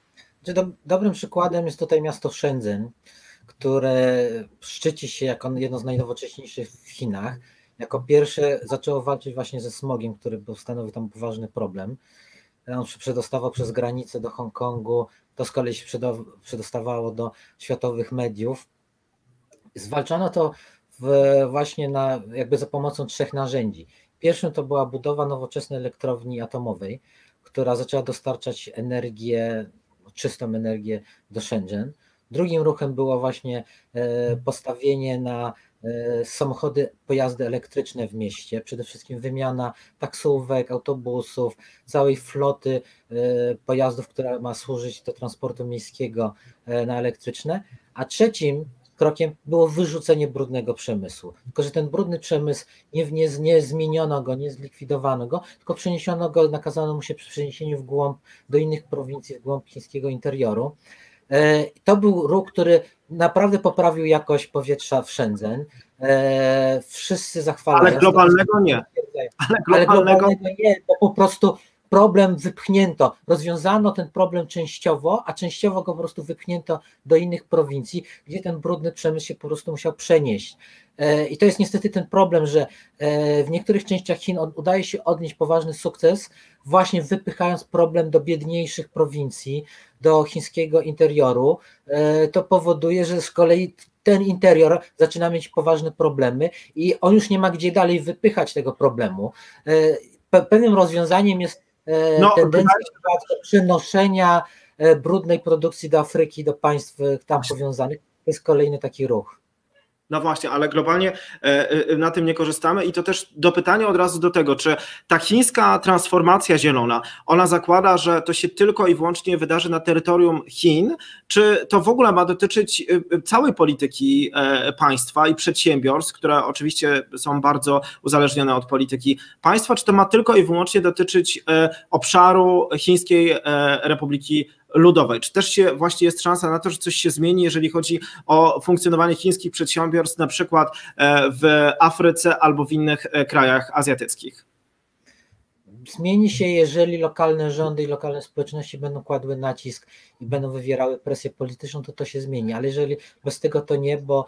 [SPEAKER 4] Dobrym przykładem jest tutaj miasto Shenzhen, które szczyci się jako jedno z najnowocześniejszych w Chinach. Jako pierwsze zaczęło walczyć właśnie ze smogiem, który stanowi tam poważny problem. On się przedostawał przez granicę do Hongkongu, to z kolei się przedostawało do światowych mediów. Zwalczano to właśnie jakby za pomocą 3 narzędzi. Pierwszym to była budowa nowoczesnej elektrowni atomowej, która zaczęła dostarczać energię, czystą energię do Shenzhen. Drugim ruchem było właśnie postawienie na samochody, pojazdy elektryczne w mieście, przede wszystkim wymiana taksówek, autobusów, całej floty pojazdów, która ma służyć do transportu miejskiego na elektryczne, a trzecim krokiem było wyrzucenie brudnego przemysłu. Tylko że ten brudny przemysł nie zmieniono go, nie zlikwidowano go, tylko przeniesiono go, nakazano mu się przeniesienie w głąb do innych prowincji, w głąb chińskiego interioru. To był ruch, który naprawdę poprawił jakość powietrza w Shenzhen. Wszyscy zachwalają.
[SPEAKER 1] Ale globalnego nie.
[SPEAKER 4] Ale globalnego nie, bo po prostu problem wypchnięto, rozwiązano ten problem częściowo, a częściowo go po prostu wypchnięto do innych prowincji, gdzie ten brudny przemysł się po prostu musiał przenieść. I to jest niestety ten problem, że w niektórych częściach Chin udaje się odnieść poważny sukces, właśnie wypychając problem do biedniejszych prowincji, do chińskiego interioru. To powoduje, że z kolei ten interior zaczyna mieć poważne problemy i on już nie ma gdzie dalej wypychać tego problemu. Pewnym rozwiązaniem jest tendencja do przenoszenia brudnej produkcji do Afryki, do państw tam powiązanych. To jest kolejny taki ruch.
[SPEAKER 1] No właśnie, ale globalnie na tym nie korzystamy i to też do pytania od razu do tego, czy ta chińska transformacja zielona, ona zakłada, że to się tylko i wyłącznie wydarzy na terytorium Chin, czy to w ogóle ma dotyczyć całej polityki państwa i przedsiębiorstw, które oczywiście są bardzo uzależnione od polityki państwa, czy to ma tylko i wyłącznie dotyczyć obszaru Chińskiej Republiki Ludowej? Czy też właśnie jest szansa na to, że coś się zmieni, jeżeli chodzi o funkcjonowanie chińskich przedsiębiorstw, na przykład w Afryce albo w innych krajach azjatyckich?
[SPEAKER 4] Zmieni się, jeżeli lokalne rządy i lokalne społeczności będą kładły nacisk i będą wywierały presję polityczną, to się zmieni, ale jeżeli bez tego to nie, bo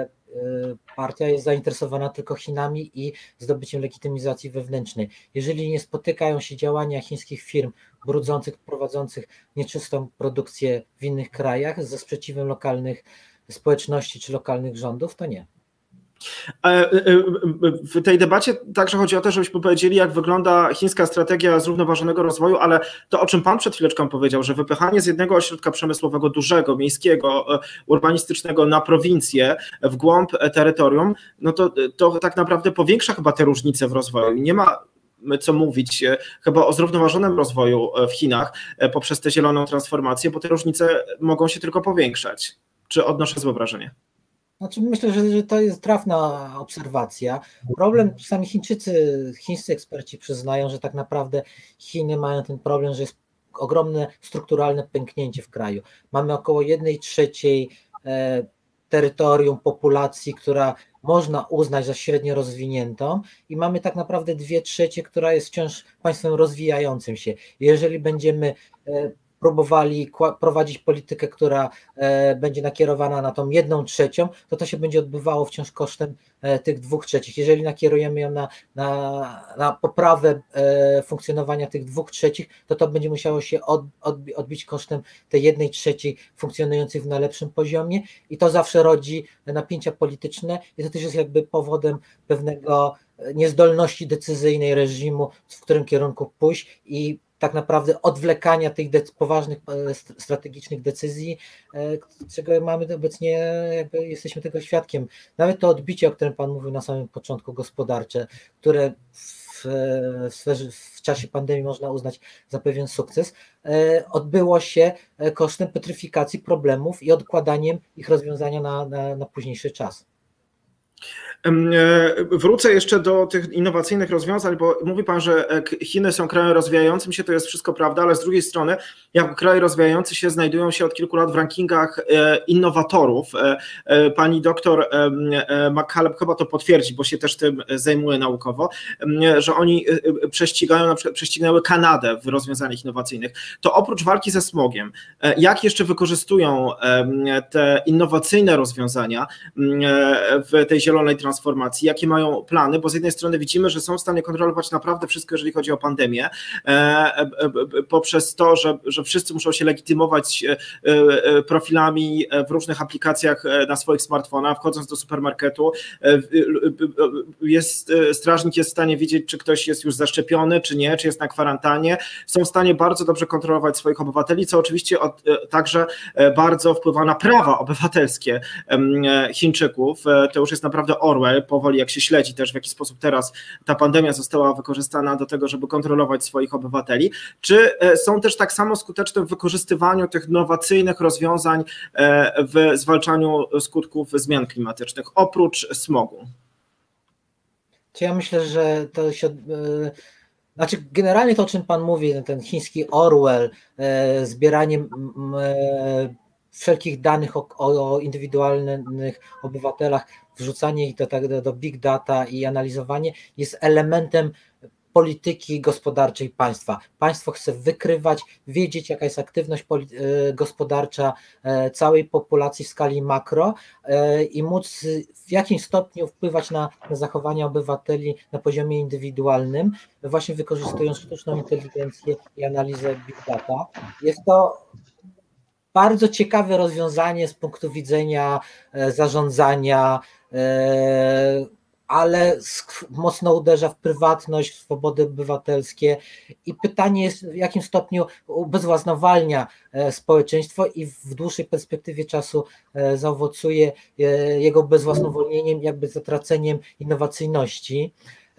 [SPEAKER 4] partia jest zainteresowana tylko Chinami i zdobyciem legitymizacji wewnętrznej. Jeżeli nie spotykają się działania chińskich firm brudzących, prowadzących nieczystą produkcję w innych krajach ze sprzeciwem lokalnych społeczności czy lokalnych rządów, to nie.
[SPEAKER 1] W tej debacie także chodzi o to, żebyśmy powiedzieli, jak wygląda chińska strategia zrównoważonego rozwoju, ale to, o czym Pan przed chwileczką powiedział, że wypychanie z jednego ośrodka przemysłowego dużego, miejskiego, urbanistycznego na prowincję, w głąb terytorium, no to tak naprawdę powiększa chyba te różnice w rozwoju. Nie ma co mówić chyba o zrównoważonym rozwoju w Chinach poprzez tę zieloną transformację, bo te różnice mogą się tylko powiększać. Czy odnoszę złe wrażenie?
[SPEAKER 4] Znaczy myślę, że to jest trafna obserwacja. Problem, sami chińscy eksperci przyznają, że tak naprawdę Chiny mają ten problem, że jest ogromne strukturalne pęknięcie w kraju. Mamy około 1/3 terytorium populacji, która można uznać za średnio rozwiniętą i mamy tak naprawdę 2/3, która jest wciąż państwem rozwijającym się. Jeżeli będziemy próbowali prowadzić politykę, która będzie nakierowana na tą 1/3, to się będzie odbywało wciąż kosztem tych 2/3. Jeżeli nakierujemy ją na poprawę funkcjonowania tych 2/3, to będzie musiało się odbić kosztem tej 1/3 funkcjonującej w najlepszym poziomie i to zawsze rodzi napięcia polityczne i to też jest jakby powodem pewnego niezdolności decyzyjnej reżimu, w którym kierunku pójść i tak naprawdę odwlekania tych poważnych strategicznych decyzji, czego mamy obecnie, jakby jesteśmy tego świadkiem. Nawet to odbicie, o którym Pan mówił na samym początku, gospodarcze, które w czasie pandemii można uznać za pewien sukces, odbyło się kosztem petryfikacji problemów i odkładaniem ich rozwiązania na późniejszy czas.
[SPEAKER 1] Wrócę jeszcze do tych innowacyjnych rozwiązań, bo mówi Pan, że Chiny są krajem rozwijającym się, to jest wszystko prawda, ale z drugiej strony, jako kraj rozwijający się znajdują się od kilku lat w rankingach innowatorów. Pani doktor McCaleb chyba to potwierdzi, bo się też tym zajmuje naukowo, że oni prześcignęły Kanadę w rozwiązaniach innowacyjnych. To oprócz walki ze smogiem, jak jeszcze wykorzystują te innowacyjne rozwiązania w tej zielonej transformacji, jakie mają plany, bo z jednej strony widzimy, że są w stanie kontrolować naprawdę wszystko, jeżeli chodzi o pandemię, poprzez to, że wszyscy muszą się legitymować profilami w różnych aplikacjach na swoich smartfonach, wchodząc do supermarketu, strażnik jest w stanie wiedzieć, czy ktoś jest już zaszczepiony, czy nie, czy jest na kwarantannie, są w stanie bardzo dobrze kontrolować swoich obywateli, co oczywiście także bardzo wpływa na prawa obywatelskie Chińczyków. To już jest naprawdę Orwell, powoli jak się śledzi też, w jaki sposób teraz ta pandemia została wykorzystana do tego, żeby kontrolować swoich obywateli. Czy są też tak samo skuteczne w wykorzystywaniu tych innowacyjnych rozwiązań w zwalczaniu skutków zmian klimatycznych, oprócz smogu?
[SPEAKER 4] Ja myślę, że to się... Znaczy generalnie to, o czym Pan mówi, ten chiński Orwell, zbieranie wszelkich danych o indywidualnych obywatelach, wrzucanie ich do big data i analizowanie jest elementem polityki gospodarczej państwa. Państwo chce wykrywać, wiedzieć, jaka jest aktywność gospodarcza całej populacji w skali makro i móc w jakim stopniu wpływać na zachowania obywateli na poziomie indywidualnym, właśnie wykorzystując sztuczną inteligencję i analizę big data. Jest to bardzo ciekawe rozwiązanie z punktu widzenia zarządzania, ale mocno uderza w prywatność, w swobody obywatelskie i pytanie jest, w jakim stopniu ubezwłasnowalnia społeczeństwo i w dłuższej perspektywie czasu zaowocuje jego ubezwłasnowolnieniem, jakby zatraceniem innowacyjności.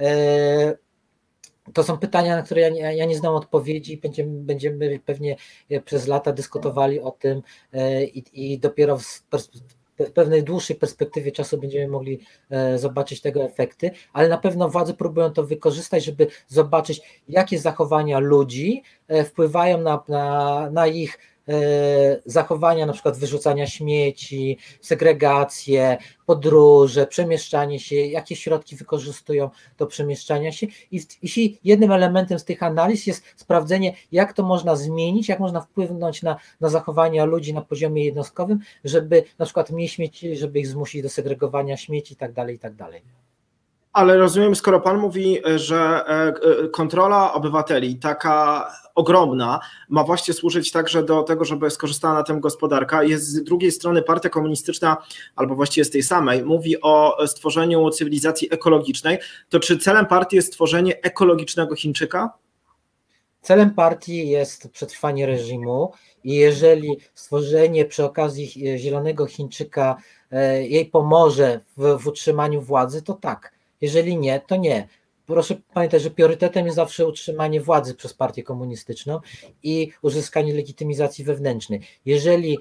[SPEAKER 4] To są pytania, na które ja nie znam odpowiedzi. Będziemy pewnie przez lata dyskutowali o tym i dopiero w pewnej dłuższej perspektywie czasu będziemy mogli zobaczyć tego efekty, ale na pewno władze próbują to wykorzystać, żeby zobaczyć, jakie zachowania ludzi wpływają na ich zachowania, na przykład wyrzucania śmieci, segregację, podróże, przemieszczanie się, jakie środki wykorzystują do przemieszczania się i jednym elementem z tych analiz jest sprawdzenie, jak to można zmienić, jak można wpłynąć na zachowania ludzi na poziomie jednostkowym, żeby na przykład mniej śmieci, żeby ich zmusić do segregowania śmieci i tak dalej, i tak dalej.
[SPEAKER 1] Ale rozumiem, skoro Pan mówi, że kontrola obywateli, taka ogromna, ma właśnie służyć także do tego, żeby skorzystała na tym gospodarka. Jest z drugiej strony partia komunistyczna, albo właściwie z tej samej, mówi o stworzeniu cywilizacji ekologicznej. To czy celem partii jest stworzenie ekologicznego Chińczyka? Celem
[SPEAKER 4] partii jest przetrwanie reżimu i jeżeli stworzenie przy okazji zielonego Chińczyka jej pomoże w utrzymaniu władzy, to tak. Jeżeli nie, to nie. Proszę pamiętać, że priorytetem jest zawsze utrzymanie władzy przez partię komunistyczną i uzyskanie legitymizacji wewnętrznej. Jeżeli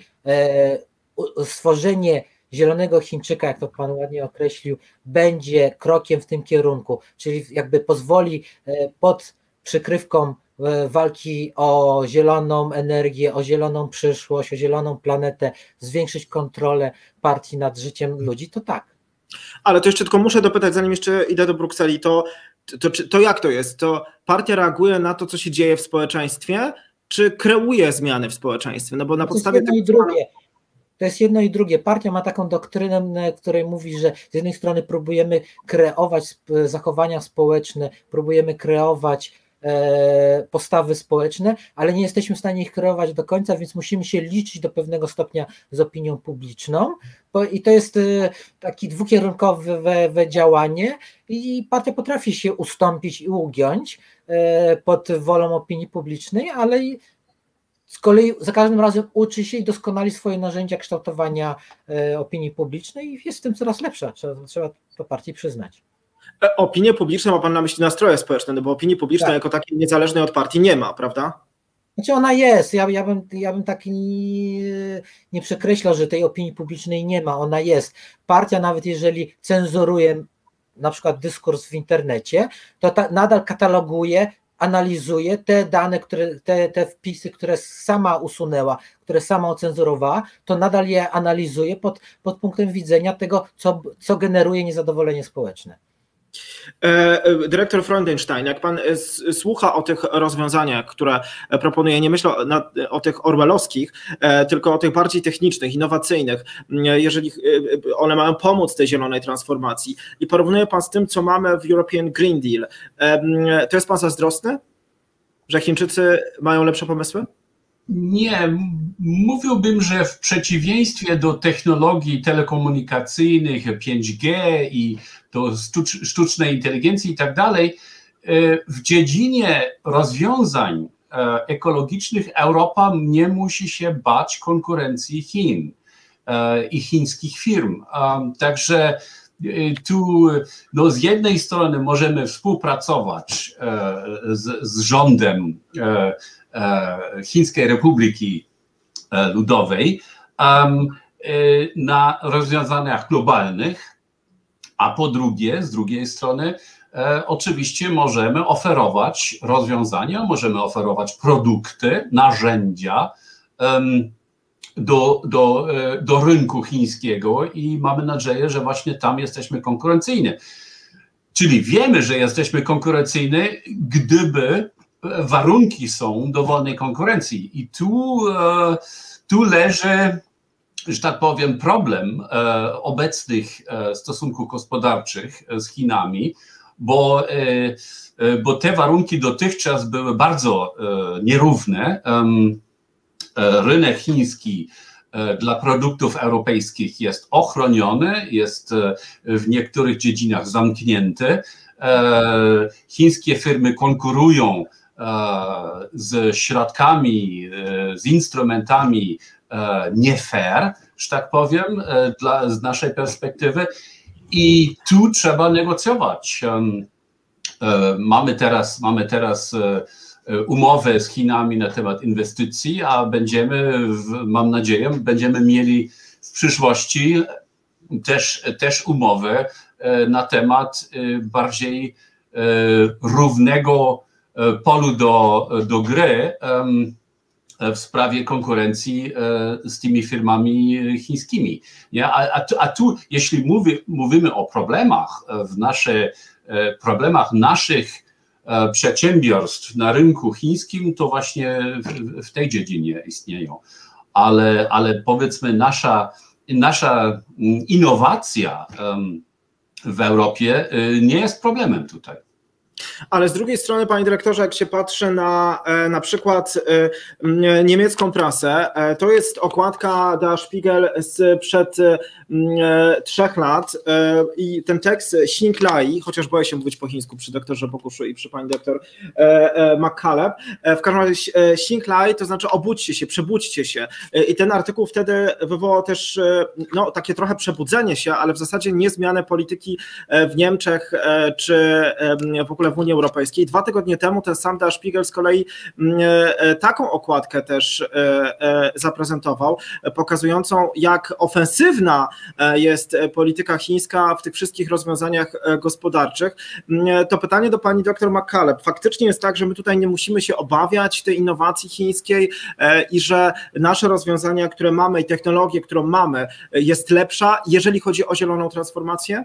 [SPEAKER 4] stworzenie zielonego Chińczyka, jak to Pan ładnie określił, będzie krokiem w tym kierunku, czyli jakby pozwoli pod przykrywką walki o zieloną energię, o zieloną przyszłość, o zieloną planetę, zwiększyć kontrolę partii nad życiem ludzi, to tak.
[SPEAKER 1] Ale to jeszcze tylko muszę dopytać, zanim jeszcze idę do Brukseli, to jak to jest? To partia reaguje na to, co się dzieje w społeczeństwie, czy kreuje zmiany w społeczeństwie? No bo na podstawie
[SPEAKER 4] tego... To jest jedno i drugie. Partia ma taką doktrynę, w której mówi, że z jednej strony próbujemy kreować zachowania społeczne, próbujemy kreować postawy społeczne, ale nie jesteśmy w stanie ich kreować do końca, więc musimy się liczyć do pewnego stopnia z opinią publiczną. I to jest takie dwukierunkowe działanie i partia potrafi się ustąpić i ugiąć pod wolą opinii publicznej, ale z kolei za każdym razem uczy się i doskonali swoje narzędzia kształtowania opinii publicznej i jest w tym coraz lepsza, trzeba to partii przyznać.
[SPEAKER 1] Opinię publiczną ma pan na myśli nastroje społeczne, no bo opinii publicznej jako takiej niezależnej od partii nie ma, prawda?
[SPEAKER 4] Znaczy ona jest, ja bym tak nie przekreślał, że tej opinii publicznej nie ma, ona jest. Partia nawet jeżeli cenzuruje na przykład dyskurs w internecie, to nadal kataloguje, analizuje te dane, te wpisy, które sama usunęła, które sama ocenzurowała, to nadal je analizuje pod punktem widzenia tego, co generuje niezadowolenie społeczne.
[SPEAKER 1] Dyrektor Freudenstein, jak pan słucha o tych rozwiązaniach, które proponuje, nie myślę o tych orwellowskich, tylko o tych bardziej technicznych, innowacyjnych, jeżeli one mają pomóc tej zielonej transformacji i porównuje pan z tym, co mamy w European Green Deal, to jest pan zazdrosny, że Chińczycy mają lepsze pomysły?
[SPEAKER 3] Nie, mówiłbym, że w przeciwieństwie do technologii telekomunikacyjnych, 5G i do sztucznej inteligencji i tak dalej, w dziedzinie rozwiązań ekologicznych Europa nie musi się bać konkurencji Chin i chińskich firm. Także tu no, z jednej strony możemy współpracować z rządem Chińskiej Republiki Ludowej na rozwiązaniach globalnych, a po drugie, z drugiej strony oczywiście możemy oferować rozwiązania, możemy oferować produkty, narzędzia do rynku chińskiego i mamy nadzieję, że właśnie tam jesteśmy konkurencyjni. Czyli wiemy, że jesteśmy konkurencyjni, gdyby warunki są do wolnej konkurencji. I tu leży, że tak powiem, problem obecnych stosunków gospodarczych z Chinami, bo te warunki dotychczas były bardzo nierówne. Rynek chiński dla produktów europejskich jest ochroniony, jest w niektórych dziedzinach zamknięty. Chińskie firmy konkurują z środkami, z instrumentami nie fair, że tak powiem, z naszej perspektywy i tu trzeba negocjować. Mamy teraz umowę z Chinami na temat inwestycji, a mam nadzieję, będziemy mieli w przyszłości też umowę na temat bardziej równego polu do gry w sprawie konkurencji z tymi firmami chińskimi. Nie? A tu, jeśli mówimy o problemach naszych przedsiębiorstw na rynku chińskim, to właśnie w tej dziedzinie istnieją. Ale powiedzmy nasza innowacja w Europie nie jest problemem tutaj.
[SPEAKER 1] Ale z drugiej strony, panie dyrektorze, jak się patrzy na przykład niemiecką prasę, to jest okładka Der Spiegel sprzed 3 lat i ten tekst Xing Lai, chociaż boję się mówić po chińsku przy doktorze Bokuszu i przy pani doktor McCaleb, w każdym razie Xing Lai to znaczy obudźcie się, przebudźcie się i ten artykuł wtedy wywołał też no, takie trochę przebudzenie się, ale w zasadzie nie zmianę polityki w Niemczech czy w ogóle w Unii Europejskiej. 2 tygodnie temu ten sam Der Spiegel z kolei taką okładkę też zaprezentował, pokazującą jak ofensywna jest polityka chińska w tych wszystkich rozwiązaniach gospodarczych. To pytanie do pani doktor McCaleb. Faktycznie jest tak, że my tutaj nie musimy się obawiać tej innowacji chińskiej i że nasze rozwiązania, które mamy i technologię, którą mamy, jest lepsza, jeżeli chodzi o zieloną transformację?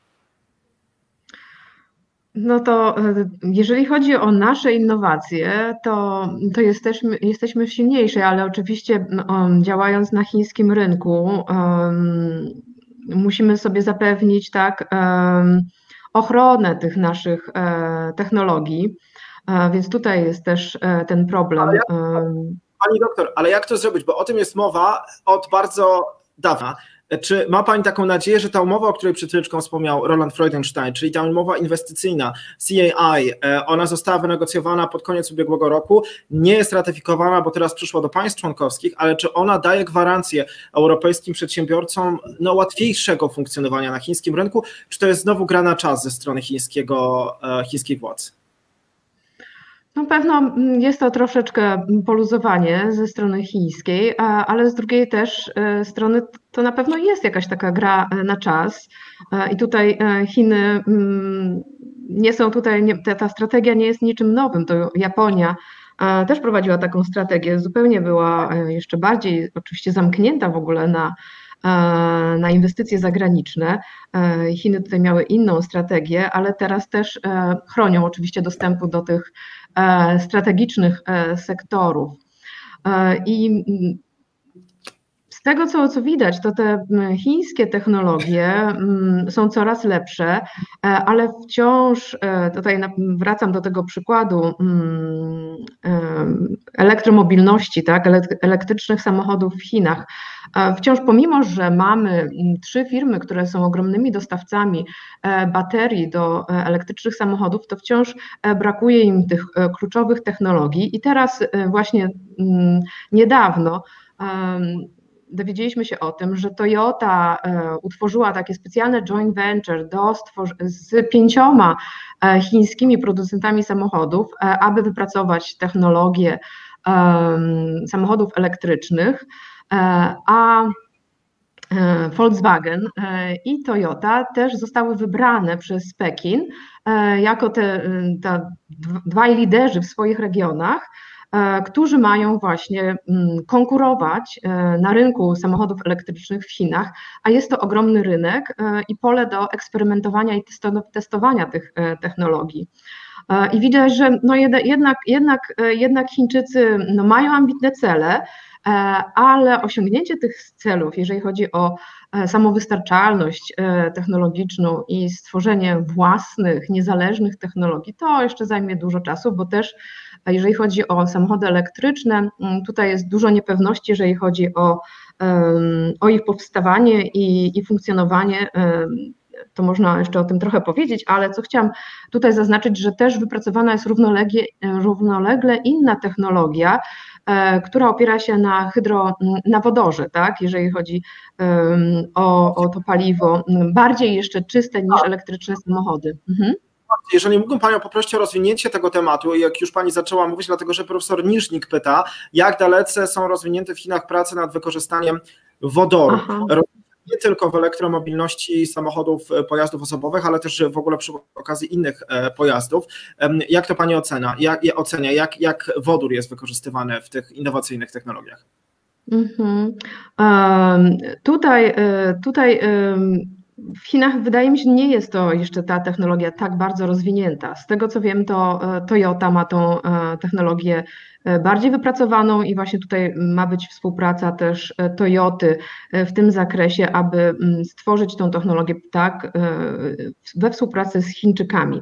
[SPEAKER 2] No to jeżeli chodzi o nasze innowacje, to jesteśmy silniejsi, ale oczywiście działając na chińskim rynku musimy sobie zapewnić tak ochronę tych naszych technologii. Więc tutaj jest też ten problem.
[SPEAKER 1] Pani doktor, ale jak to zrobić? Bo o tym jest mowa od bardzo dawna. Czy ma Pani taką nadzieję, że ta umowa, o której przed chwileczką wspomniał Roland Freudenstein, czyli ta umowa inwestycyjna CAI, ona została wynegocjowana pod koniec ubiegłego roku, nie jest ratyfikowana, bo teraz przyszła do państw członkowskich, ale czy ona daje gwarancję europejskim przedsiębiorcom łatwiejszego funkcjonowania na chińskim rynku, czy to jest znowu gra na czas ze strony chińskich władz?
[SPEAKER 2] No pewno jest to troszeczkę poluzowanie ze strony chińskiej, ale z drugiej też strony to na pewno jest jakaś taka gra na czas i tutaj Chiny nie są tutaj, ta strategia nie jest niczym nowym, to Japonia też prowadziła taką strategię, zupełnie była jeszcze bardziej oczywiście zamknięta w ogóle na inwestycje zagraniczne. Chiny tutaj miały inną strategię, ale teraz też chronią oczywiście dostępu do tych strategicznych sektorów. I z tego, co widać, to te chińskie technologie są coraz lepsze, ale wciąż, tutaj wracam do tego przykładu elektromobilności, tak, elektrycznych samochodów w Chinach. Wciąż pomimo, że mamy 3 firmy, które są ogromnymi dostawcami baterii do elektrycznych samochodów, to wciąż brakuje im tych kluczowych technologii i teraz właśnie niedawno dowiedzieliśmy się o tym, że Toyota utworzyła takie specjalne joint venture z 5 chińskimi producentami samochodów, aby wypracować technologię samochodów elektrycznych, a Volkswagen i Toyota też zostały wybrane przez Pekin jako te dwaj liderzy w swoich regionach, którzy mają właśnie konkurować na rynku samochodów elektrycznych w Chinach, a jest to ogromny rynek i pole do eksperymentowania i testowania tych technologii. I widać, że no jednak Chińczycy no mają ambitne cele, ale osiągnięcie tych celów, jeżeli chodzi o samowystarczalność technologiczną i stworzenie własnych, niezależnych technologii, to jeszcze zajmie dużo czasu, bo też jeżeli chodzi o samochody elektryczne, tutaj jest dużo niepewności, jeżeli chodzi o ich powstawanie i funkcjonowanie. To można jeszcze o tym trochę powiedzieć, ale co chciałam tutaj zaznaczyć, że też wypracowana jest równolegle inna technologia, która opiera się na wodorze, tak, jeżeli chodzi o to paliwo, bardziej jeszcze czyste niż elektryczne samochody.
[SPEAKER 1] Jeżeli mógłbym Panią poprosić o rozwinięcie tego tematu, jak już Pani zaczęła mówić, dlatego że profesor Niżnik pyta, jak dalece są rozwinięte w Chinach prace nad wykorzystaniem wodoru. Nie tylko w elektromobilności samochodów, pojazdów osobowych, ale też w ogóle przy okazji innych pojazdów. Jak to Pani ocenia? Jak wodór jest wykorzystywany w tych innowacyjnych technologiach?
[SPEAKER 2] Tutaj w Chinach wydaje mi się, nie jest to jeszcze ta technologia tak bardzo rozwinięta. Z tego co wiem, to Toyota ma tą technologię bardziej wypracowaną i właśnie tutaj ma być współpraca też Toyoty w tym zakresie, aby stworzyć tą technologię tak we współpracy z Chińczykami.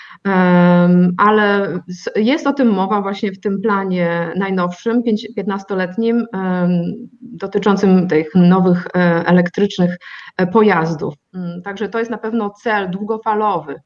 [SPEAKER 2] Ale jest o tym mowa właśnie w tym planie najnowszym, 15-letnim, dotyczącym tych nowych elektrycznych pojazdów. Także to jest na pewno cel długofalowy.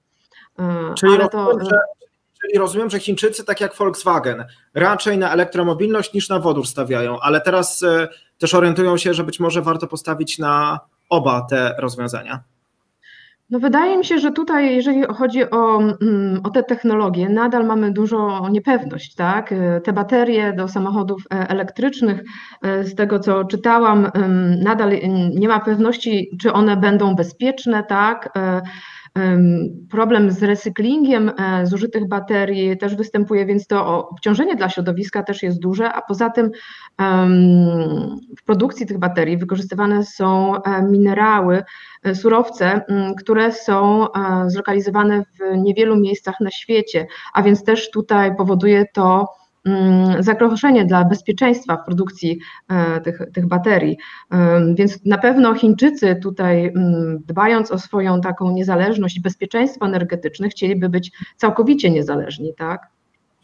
[SPEAKER 1] Czyli rozumiem, że Chińczycy, tak jak Volkswagen, raczej na elektromobilność niż na wodór stawiają, ale teraz też orientują się, że być może warto postawić na oba te rozwiązania.
[SPEAKER 2] No wydaje mi się, że tutaj, jeżeli chodzi o te technologie, nadal mamy dużo niepewność, tak? Te baterie do samochodów elektrycznych, z tego co czytałam, nadal nie ma pewności, czy one będą bezpieczne, tak? Problem z recyklingiem zużytych baterii też występuje, więc to obciążenie dla środowiska też jest duże, a poza tym w produkcji tych baterii wykorzystywane są minerały, surowce, które są zlokalizowane w niewielu miejscach na świecie, a więc też tutaj powoduje to zagrożenie dla bezpieczeństwa w produkcji tych baterii. Więc na pewno Chińczycy tutaj, dbając o swoją taką niezależność i bezpieczeństwo energetyczne, chcieliby być całkowicie niezależni, tak?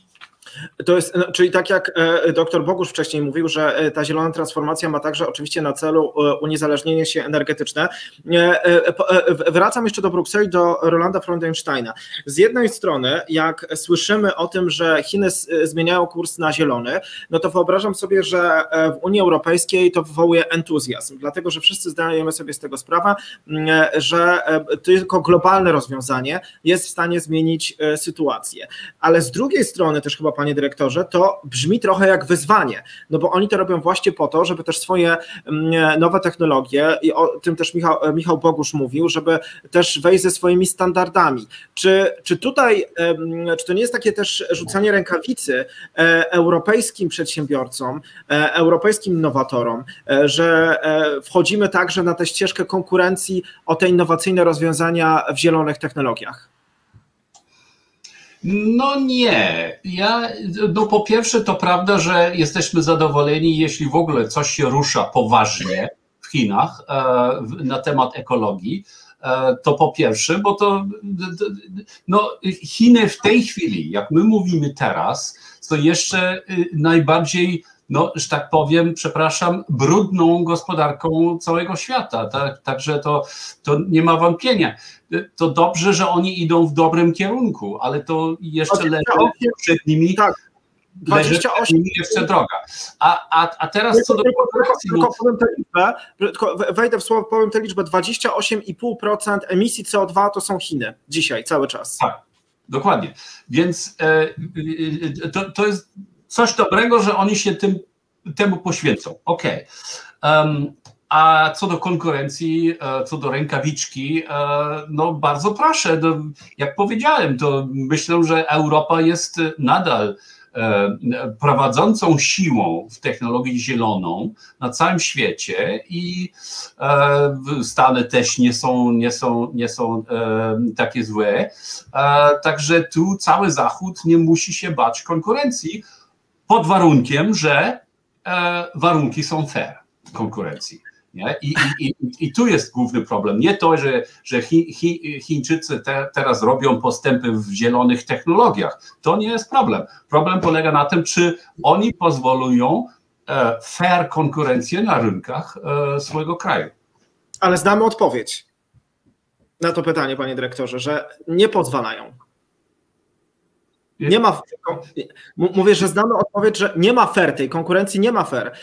[SPEAKER 1] To jest, czyli tak jak dr Bogusz wcześniej mówił, że ta zielona transformacja ma także oczywiście na celu uniezależnienie się energetyczne. Wracam jeszcze do Brukseli, do Rolanda Freudensteina. Z jednej strony, jak słyszymy o tym, że Chiny zmieniają kurs na zielony, no to wyobrażam sobie, że w Unii Europejskiej to wywołuje entuzjazm, dlatego że wszyscy zdajemy sobie z tego sprawę, że tylko globalne rozwiązanie jest w stanie zmienić sytuację. Ale z drugiej strony też chyba, panie dyrektorze, to brzmi trochę jak wyzwanie, no bo oni to robią właśnie po to, żeby też swoje nowe technologie, i o tym też Michał Bogusz mówił, żeby też wejść ze swoimi standardami. Czy tutaj, czy to nie jest takie też rzucanie rękawicy europejskim przedsiębiorcom, europejskim innowatorom, że wchodzimy także na tę ścieżkę konkurencji o te innowacyjne rozwiązania w zielonych technologiach?
[SPEAKER 3] No nie. No po pierwsze to prawda, że jesteśmy zadowoleni, jeśli w ogóle coś się rusza poważnie w Chinach na temat ekologii, to po pierwsze, bo no Chiny w tej chwili, jak my mówimy teraz, to jeszcze najbardziej, no, że tak powiem, przepraszam, brudną gospodarką całego świata. Tak? Także to nie ma wątpienia. To dobrze, że oni idą w dobrym kierunku, ale to jeszcze leży przed nimi. Tak. Leży przed nimi jeszcze droga. A teraz co do korporacji...
[SPEAKER 1] Tylko wejdę w słowo, powiem tę liczbę. 28,5% emisji CO2 to są Chiny dzisiaj, cały czas.
[SPEAKER 3] Tak, dokładnie. Więc to jest coś dobrego, że oni się temu poświęcą. Okej. A co do konkurencji, co do rękawiczki, no bardzo proszę. Jak powiedziałem, to myślę, że Europa jest nadal prowadzącą siłą w technologii zieloną na całym świecie i Stany też nie są takie złe. Także tu cały Zachód nie musi się bać konkurencji pod warunkiem, że warunki są fair konkurencji. Nie? I tu jest główny problem. Nie to, że Chińczycy teraz robią postępy w zielonych technologiach. To nie jest problem. Problem polega na tym, czy oni pozwolują fair konkurencję na rynkach swojego kraju.
[SPEAKER 1] Ale znamy odpowiedź na to pytanie, panie dyrektorze, że nie pozwalają. Nie ma, mówię, że znamy odpowiedź, że nie ma fair, tej konkurencji nie ma fair.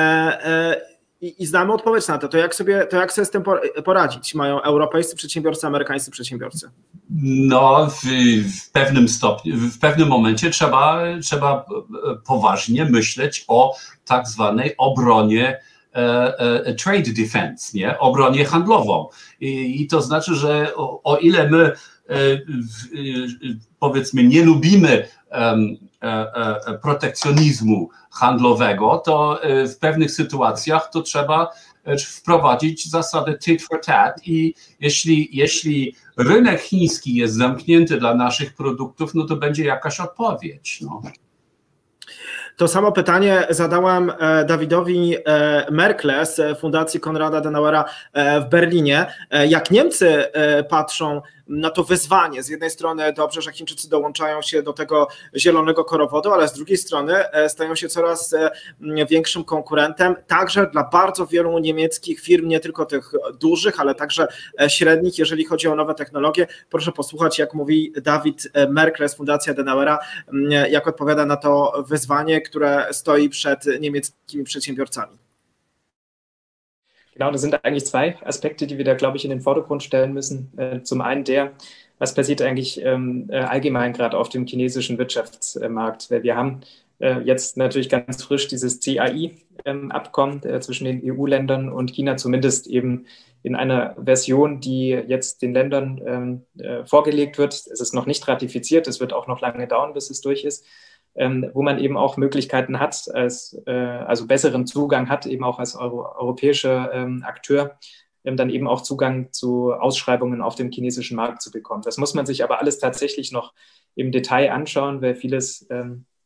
[SPEAKER 1] I znamy odpowiedź na to. To jak sobie z tym poradzić? Mają europejscy przedsiębiorcy, amerykańscy przedsiębiorcy?
[SPEAKER 3] No, w pewnym stopniu, w pewnym momencie trzeba poważnie myśleć o tak zwanej obronie trade defense, nie? Obronie handlową. I to znaczy, że o ile my powiedzmy nie lubimy protekcjonizmu handlowego, to w pewnych sytuacjach to trzeba wprowadzić zasadę tit for tat i jeśli rynek chiński jest zamknięty dla naszych produktów, no to będzie jakaś odpowiedź. No.
[SPEAKER 1] To samo pytanie zadałem Dawidowi Merkle z Fundacji Konrada Adenauera w Berlinie. Jak Niemcy patrzą na to wyzwanie? Z jednej strony dobrze, że Chińczycy dołączają się do tego zielonego korowodu, ale z drugiej strony stają się coraz większym konkurentem, także dla bardzo wielu niemieckich firm, nie tylko tych dużych, ale także średnich, jeżeli chodzi o nowe technologie. Proszę posłuchać, jak mówi David Merkle z Fundacji Adenauera, jak odpowiada na to wyzwanie, które stoi przed niemieckimi przedsiębiorcami.
[SPEAKER 5] Genau, das sind eigentlich zwei Aspekte, die wir da, glaube ich, in den Vordergrund stellen müssen. Zum einen was passiert eigentlich allgemein gerade auf dem chinesischen Wirtschaftsmarkt? Wir haben jetzt natürlich ganz frisch dieses CAI-Abkommen zwischen den EU-Ländern und China, zumindest eben in einer Version, die jetzt den Ländern vorgelegt wird. Es ist noch nicht ratifiziert, es wird auch noch lange dauern, bis es durch ist. Wo man eben auch Möglichkeiten hat, also besseren Zugang hat, eben auch als europäischer Akteur, dann eben auch Zugang zu Ausschreibungen auf dem chinesischen Markt zu bekommen. Das muss man sich aber alles tatsächlich noch im Detail anschauen, weil vieles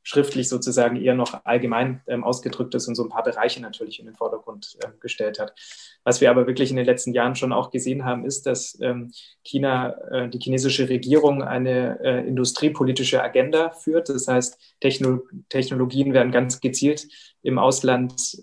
[SPEAKER 5] schriftlich sozusagen eher noch allgemein ausgedrückt ist und so ein paar Bereiche natürlich in den Vordergrund gestellt hat. Was wir aber wirklich in den letzten Jahren schon auch gesehen haben, ist, dass China, die chinesische Regierung eine industriepolitische Agenda führt. Das heißt, Technologien werden ganz gezielt im Ausland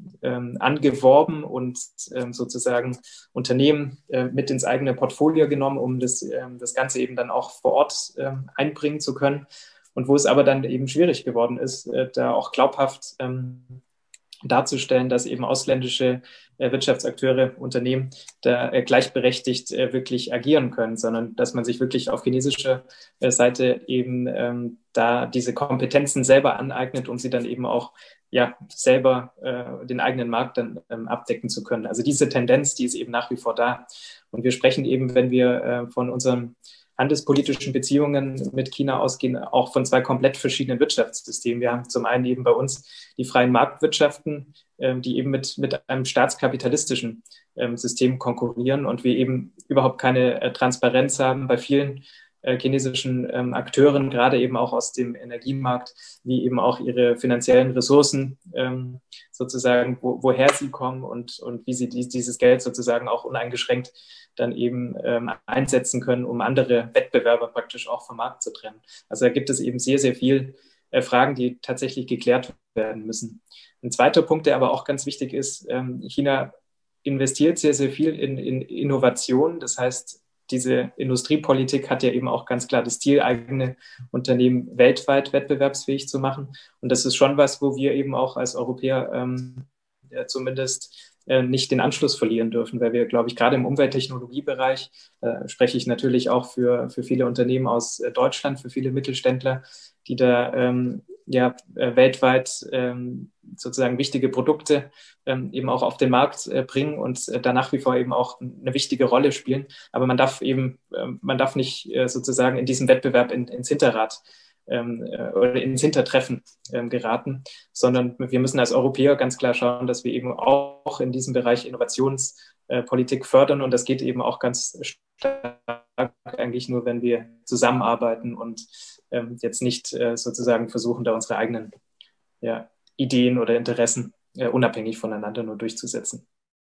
[SPEAKER 5] angeworben und sozusagen Unternehmen mit ins eigene Portfolio genommen, um das Ganze eben dann auch vor Ort einbringen zu können. Und wo es aber dann eben schwierig geworden ist, da auch glaubhaft darzustellen, dass eben ausländische Wirtschaftsakteure, Unternehmen da gleichberechtigt wirklich agieren können, sondern dass man sich wirklich auf chinesischer Seite eben da diese Kompetenzen selber aneignet, um sie dann eben auch selber den eigenen Markt dann abdecken zu können. Also diese Tendenz, die ist eben nach wie vor da. Und wir sprechen eben, wenn wir von unseren handelspolitischen Beziehungen mit China ausgehen, auch von zwei komplett verschiedenen Wirtschaftssystemen. Wir haben zum einen eben bei uns die freien Marktwirtschaften, die eben mit einem staatskapitalistischen System konkurrieren und wir eben überhaupt keine Transparenz haben bei vielen chinesischen Akteuren, gerade eben auch aus dem Energiemarkt, wie eben auch ihre finanziellen Ressourcen sozusagen, woher sie kommen und wie sie dieses Geld sozusagen auch uneingeschränkt dann eben einsetzen können, um andere Wettbewerber praktisch auch vom Markt zu trennen. Also da gibt es eben sehr, sehr viel Fragen, die tatsächlich geklärt werden müssen. Ein zweiter Punkt, der aber auch ganz wichtig ist, China investiert sehr, sehr viel in Innovation. Das heißt, diese Industriepolitik hat ja eben auch ganz klar das Ziel, eigene Unternehmen weltweit wettbewerbsfähig zu machen. Und das ist schon was, wo wir eben auch als Europäer zumindest nicht den Anschluss verlieren dürfen, weil wir, glaube ich, gerade im Umwelttechnologiebereich, spreche ich natürlich auch für viele Unternehmen aus Deutschland, für viele Mittelständler, die da weltweit sozusagen wichtige Produkte eben auch auf den Markt bringen und da nach wie vor eben auch eine wichtige Rolle spielen. Aber man darf nicht sozusagen in diesem Wettbewerb ins Hinterrad oder ins Hintertreffen geraten, sondern wir müssen als Europäer ganz klar schauen, dass wir eben auch in diesem Bereich Innovationspolitik fördern und das geht eben auch ganz stark eigentlich nur, wenn wir zusammenarbeiten und jetzt nicht sozusagen versuchen, da unsere eigenen Ideen oder Interessen unabhängig voneinander nur durchzusetzen.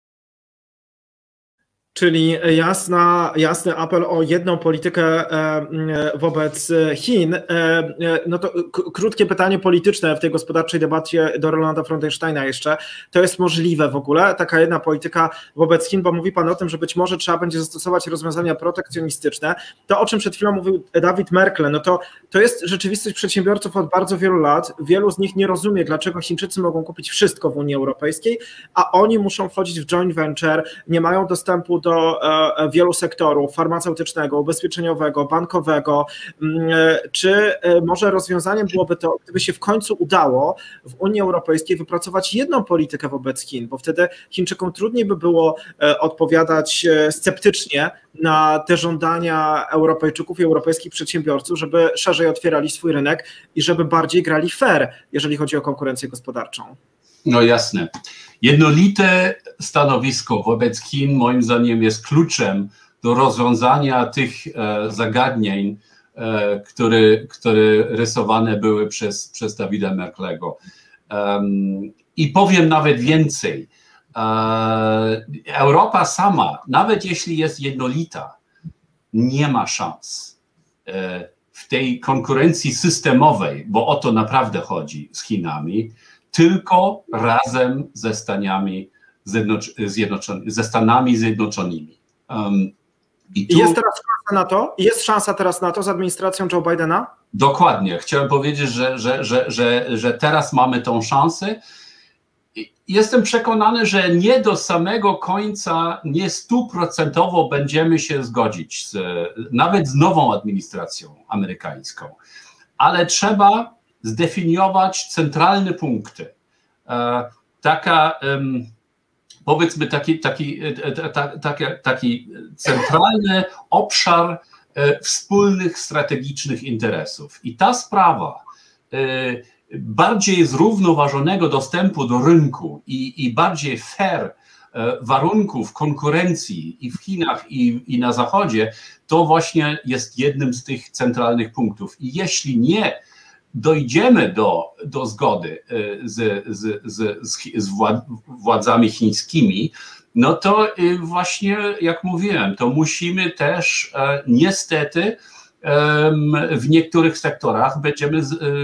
[SPEAKER 1] Czyli jasny apel o jedną politykę wobec Chin. No to krótkie pytanie polityczne w tej gospodarczej debacie do Rolanda Frontensteina jeszcze. To jest możliwe w ogóle, taka jedna polityka wobec Chin, bo mówi Pan o tym, że być może trzeba będzie zastosować rozwiązania protekcjonistyczne. To, o czym przed chwilą mówił David Merkel, no to jest rzeczywistość przedsiębiorców od bardzo wielu lat. Wielu z nich nie rozumie, dlaczego Chińczycy mogą kupić wszystko w Unii Europejskiej, a oni muszą wchodzić w joint venture, nie mają dostępu do wielu sektorów, farmaceutycznego, ubezpieczeniowego, bankowego. Czy może rozwiązaniem byłoby to, gdyby się w końcu udało w Unii Europejskiej wypracować jedną politykę wobec Chin, bo wtedy Chińczykom trudniej by było odpowiadać sceptycznie na te żądania Europejczyków i europejskich przedsiębiorców, żeby szerzej otwierali swój rynek i żeby bardziej grali fair, jeżeli chodzi o konkurencję gospodarczą.
[SPEAKER 3] No jasne. Jednolite stanowisko wobec Chin moim zdaniem jest kluczem do rozwiązania tych zagadnień, które rysowane były przez Davida Merklego. I powiem nawet więcej. Europa sama, nawet jeśli jest jednolita, nie ma szans w tej konkurencji systemowej, bo o to naprawdę chodzi z Chinami, tylko razem ze Stanami Zjednoczonymi.
[SPEAKER 1] Jest teraz szansa na to? Jest szansa teraz na to z administracją Joe Bidena?
[SPEAKER 3] Dokładnie. Chciałem powiedzieć, że teraz mamy tą szansę. Jestem przekonany, że nie do samego końca, nie 100% będziemy się zgodzić nawet z nową administracją amerykańską, ale trzeba zdefiniować centralne punkty. Powiedzmy taki centralny obszar wspólnych strategicznych interesów. I ta sprawa bardziej zrównoważonego dostępu do rynku i bardziej fair warunków konkurencji i w Chinach i na Zachodzie, to właśnie jest jednym z tych centralnych punktów. I jeśli nie dojdziemy do zgody z władzami chińskimi, no to właśnie, jak mówiłem, to musimy też niestety w niektórych sektorach będziemy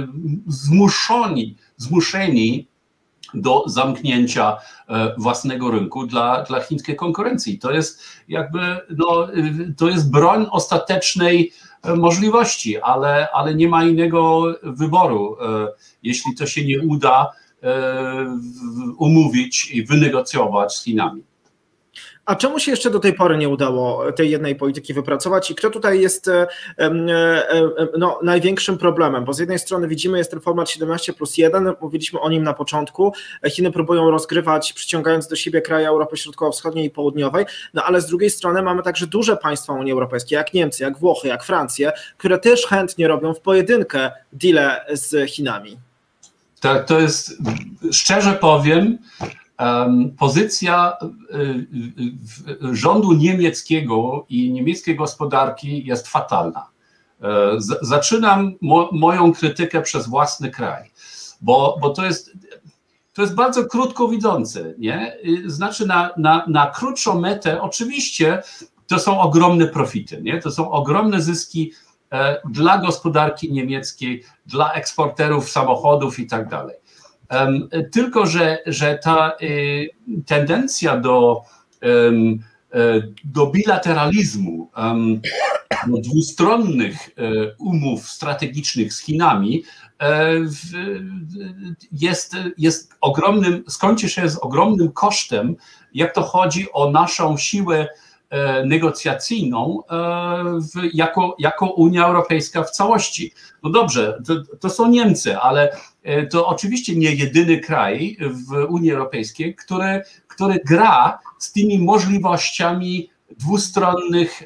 [SPEAKER 3] zmuszeni do zamknięcia własnego rynku dla chińskiej konkurencji. To jest jakby, no, to jest broń ostatecznej możliwości, ale nie ma innego wyboru, jeśli to się nie uda umówić i wynegocjować z Chinami.
[SPEAKER 1] A czemu się jeszcze do tej pory nie udało tej jednej polityki wypracować i kto tutaj jest największym problemem? Bo z jednej strony widzimy, jest ten format 17+1, mówiliśmy o nim na początku, Chiny próbują rozgrywać, przyciągając do siebie kraje Europy Środkowo-Wschodniej i Południowej, no ale z drugiej strony mamy także duże państwa Unii Europejskiej, jak Niemcy, jak Włochy, jak Francję, które też chętnie robią w pojedynkę deale z Chinami.
[SPEAKER 3] Tak, to jest, szczerze powiem, pozycja rządu niemieckiego i niemieckiej gospodarki jest fatalna. Zaczynam moją krytykę przez własny kraj, bo to jest bardzo krótkowidzące, nie? Znaczy na krótszą metę oczywiście to są ogromne profity, nie? To są ogromne zyski dla gospodarki niemieckiej, dla eksporterów samochodów i tak dalej. Tylko, że ta tendencja do bilateralizmu, do dwustronnych umów strategicznych z Chinami jest ogromnym, skończy się z ogromnym kosztem, jak to chodzi o naszą siłę negocjacyjną jako Unia Europejska w całości. No dobrze, to są Niemcy, ale to oczywiście nie jedyny kraj w Unii Europejskiej, który gra z tymi możliwościami dwustronnych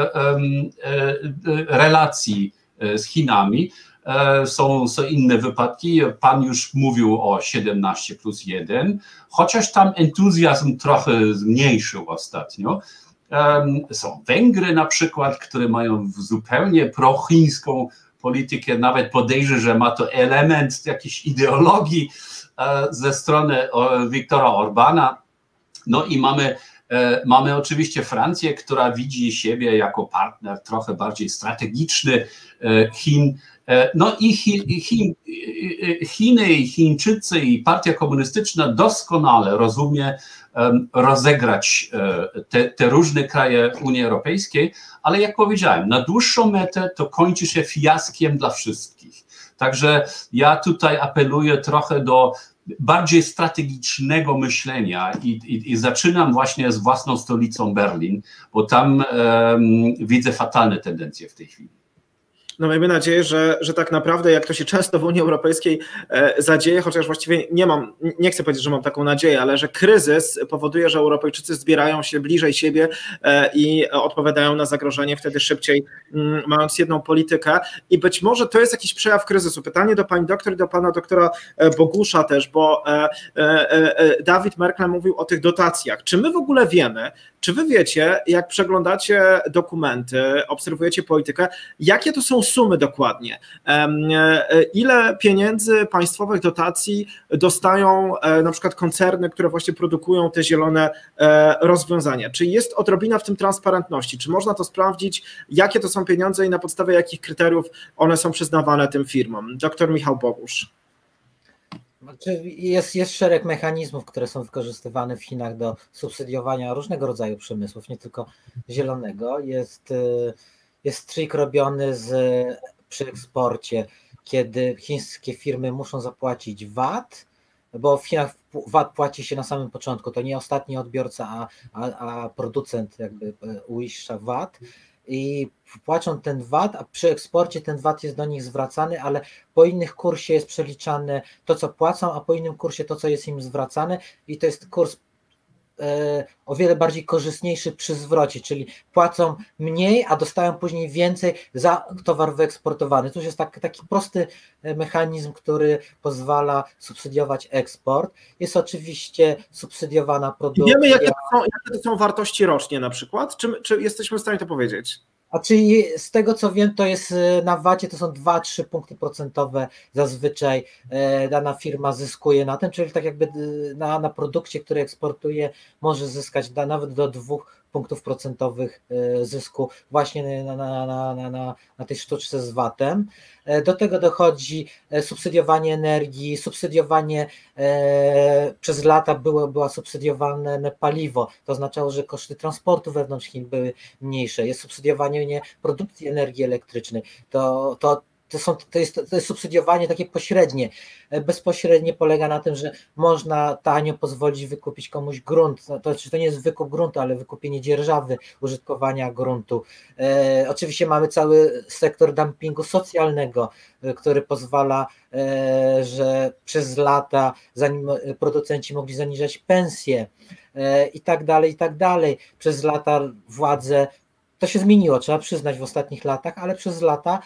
[SPEAKER 3] relacji z Chinami. Są inne wypadki, pan już mówił o 17+1, chociaż tam entuzjazm trochę zmniejszył ostatnio. Są Węgry na przykład, które mają zupełnie prochińską politykę, nawet podejrzewam, że ma to element jakiejś ideologii ze strony Viktora Orbana. No i mamy oczywiście Francję, która widzi siebie jako partner trochę bardziej strategiczny Chin. No i Chiny i Chińczycy i Partia Komunistyczna doskonale rozumie rozegrać te różne kraje Unii Europejskiej, ale jak powiedziałem, na dłuższą metę to kończy się fiaskiem dla wszystkich. Także ja tutaj apeluję trochę do bardziej strategicznego myślenia i zaczynam właśnie z własną stolicą Berlin, bo tam widzę fatalne tendencje w tej chwili.
[SPEAKER 1] No miejmy nadzieję, że tak naprawdę, jak to się często w Unii Europejskiej zadzieje, chociaż właściwie nie chcę powiedzieć, że mam taką nadzieję, ale że kryzys powoduje, że Europejczycy zbierają się bliżej siebie i odpowiadają na zagrożenie wtedy szybciej, mając jedną politykę. I być może to jest jakiś przejaw kryzysu. Pytanie do pani doktor i do pana doktora Bogusza też, bo David Merkel mówił o tych dotacjach. Czy my w ogóle wiemy, czy wy wiecie, jak przeglądacie dokumenty, obserwujecie politykę, jakie to są sumy dokładnie? Ile pieniędzy państwowych dotacji dostają na przykład koncerny, które właśnie produkują te zielone rozwiązania? Czy jest odrobina w tym transparentności? Czy można to sprawdzić, jakie to są pieniądze i na podstawie jakich kryteriów one są przyznawane tym firmom? Doktor Michał Bogusz.
[SPEAKER 4] Jest szereg mechanizmów, które są wykorzystywane w Chinach do subsydiowania różnego rodzaju przemysłów, nie tylko zielonego. Jest trik robiony przy eksporcie, kiedy chińskie firmy muszą zapłacić VAT, bo w Chinach VAT płaci się na samym początku, to nie ostatni odbiorca, a producent jakby uiszcza VAT. I płacą ten VAT, a przy eksporcie ten VAT jest do nich zwracany, ale po innych kursie jest przeliczane to, co płacą, a po innym kursie to, co jest im zwracane i to jest kurs o wiele bardziej korzystniejszy przy zwrocie, czyli płacą mniej, a dostają później więcej za towar wyeksportowany. To już jest taki prosty mechanizm, który pozwala subsydiować eksport. Jest oczywiście subsydiowana produkcja.
[SPEAKER 1] Wiemy, jakie to są wartości rocznie na przykład? Czy jesteśmy w stanie to powiedzieć?
[SPEAKER 4] A czyli z tego co wiem, to jest na VAT-ie to są 2-3 punkty procentowe zazwyczaj dana firma zyskuje na tym, czyli tak jakby na produkcie, który eksportuje, może zyskać nawet do 2 punktów procentowych zysku właśnie na tej sztuczce z VAT-em. Do tego dochodzi subsydiowanie energii, subsydiowanie przez lata była subsydiowane paliwo, to oznaczało, że koszty transportu wewnątrz Chin były mniejsze, jest subsydiowanie produkcji energii elektrycznej, to jest subsydiowanie takie pośrednie. Bezpośrednie polega na tym, że można tanio pozwolić wykupić komuś grunt. To nie jest wykup gruntu, ale wykupienie dzierżawy użytkowania gruntu. Oczywiście mamy cały sektor dumpingu socjalnego, który pozwala, że przez lata, zanim producenci mogli zaniżać pensje i tak dalej, przez lata władze. To się zmieniło, trzeba przyznać w ostatnich latach, ale przez lata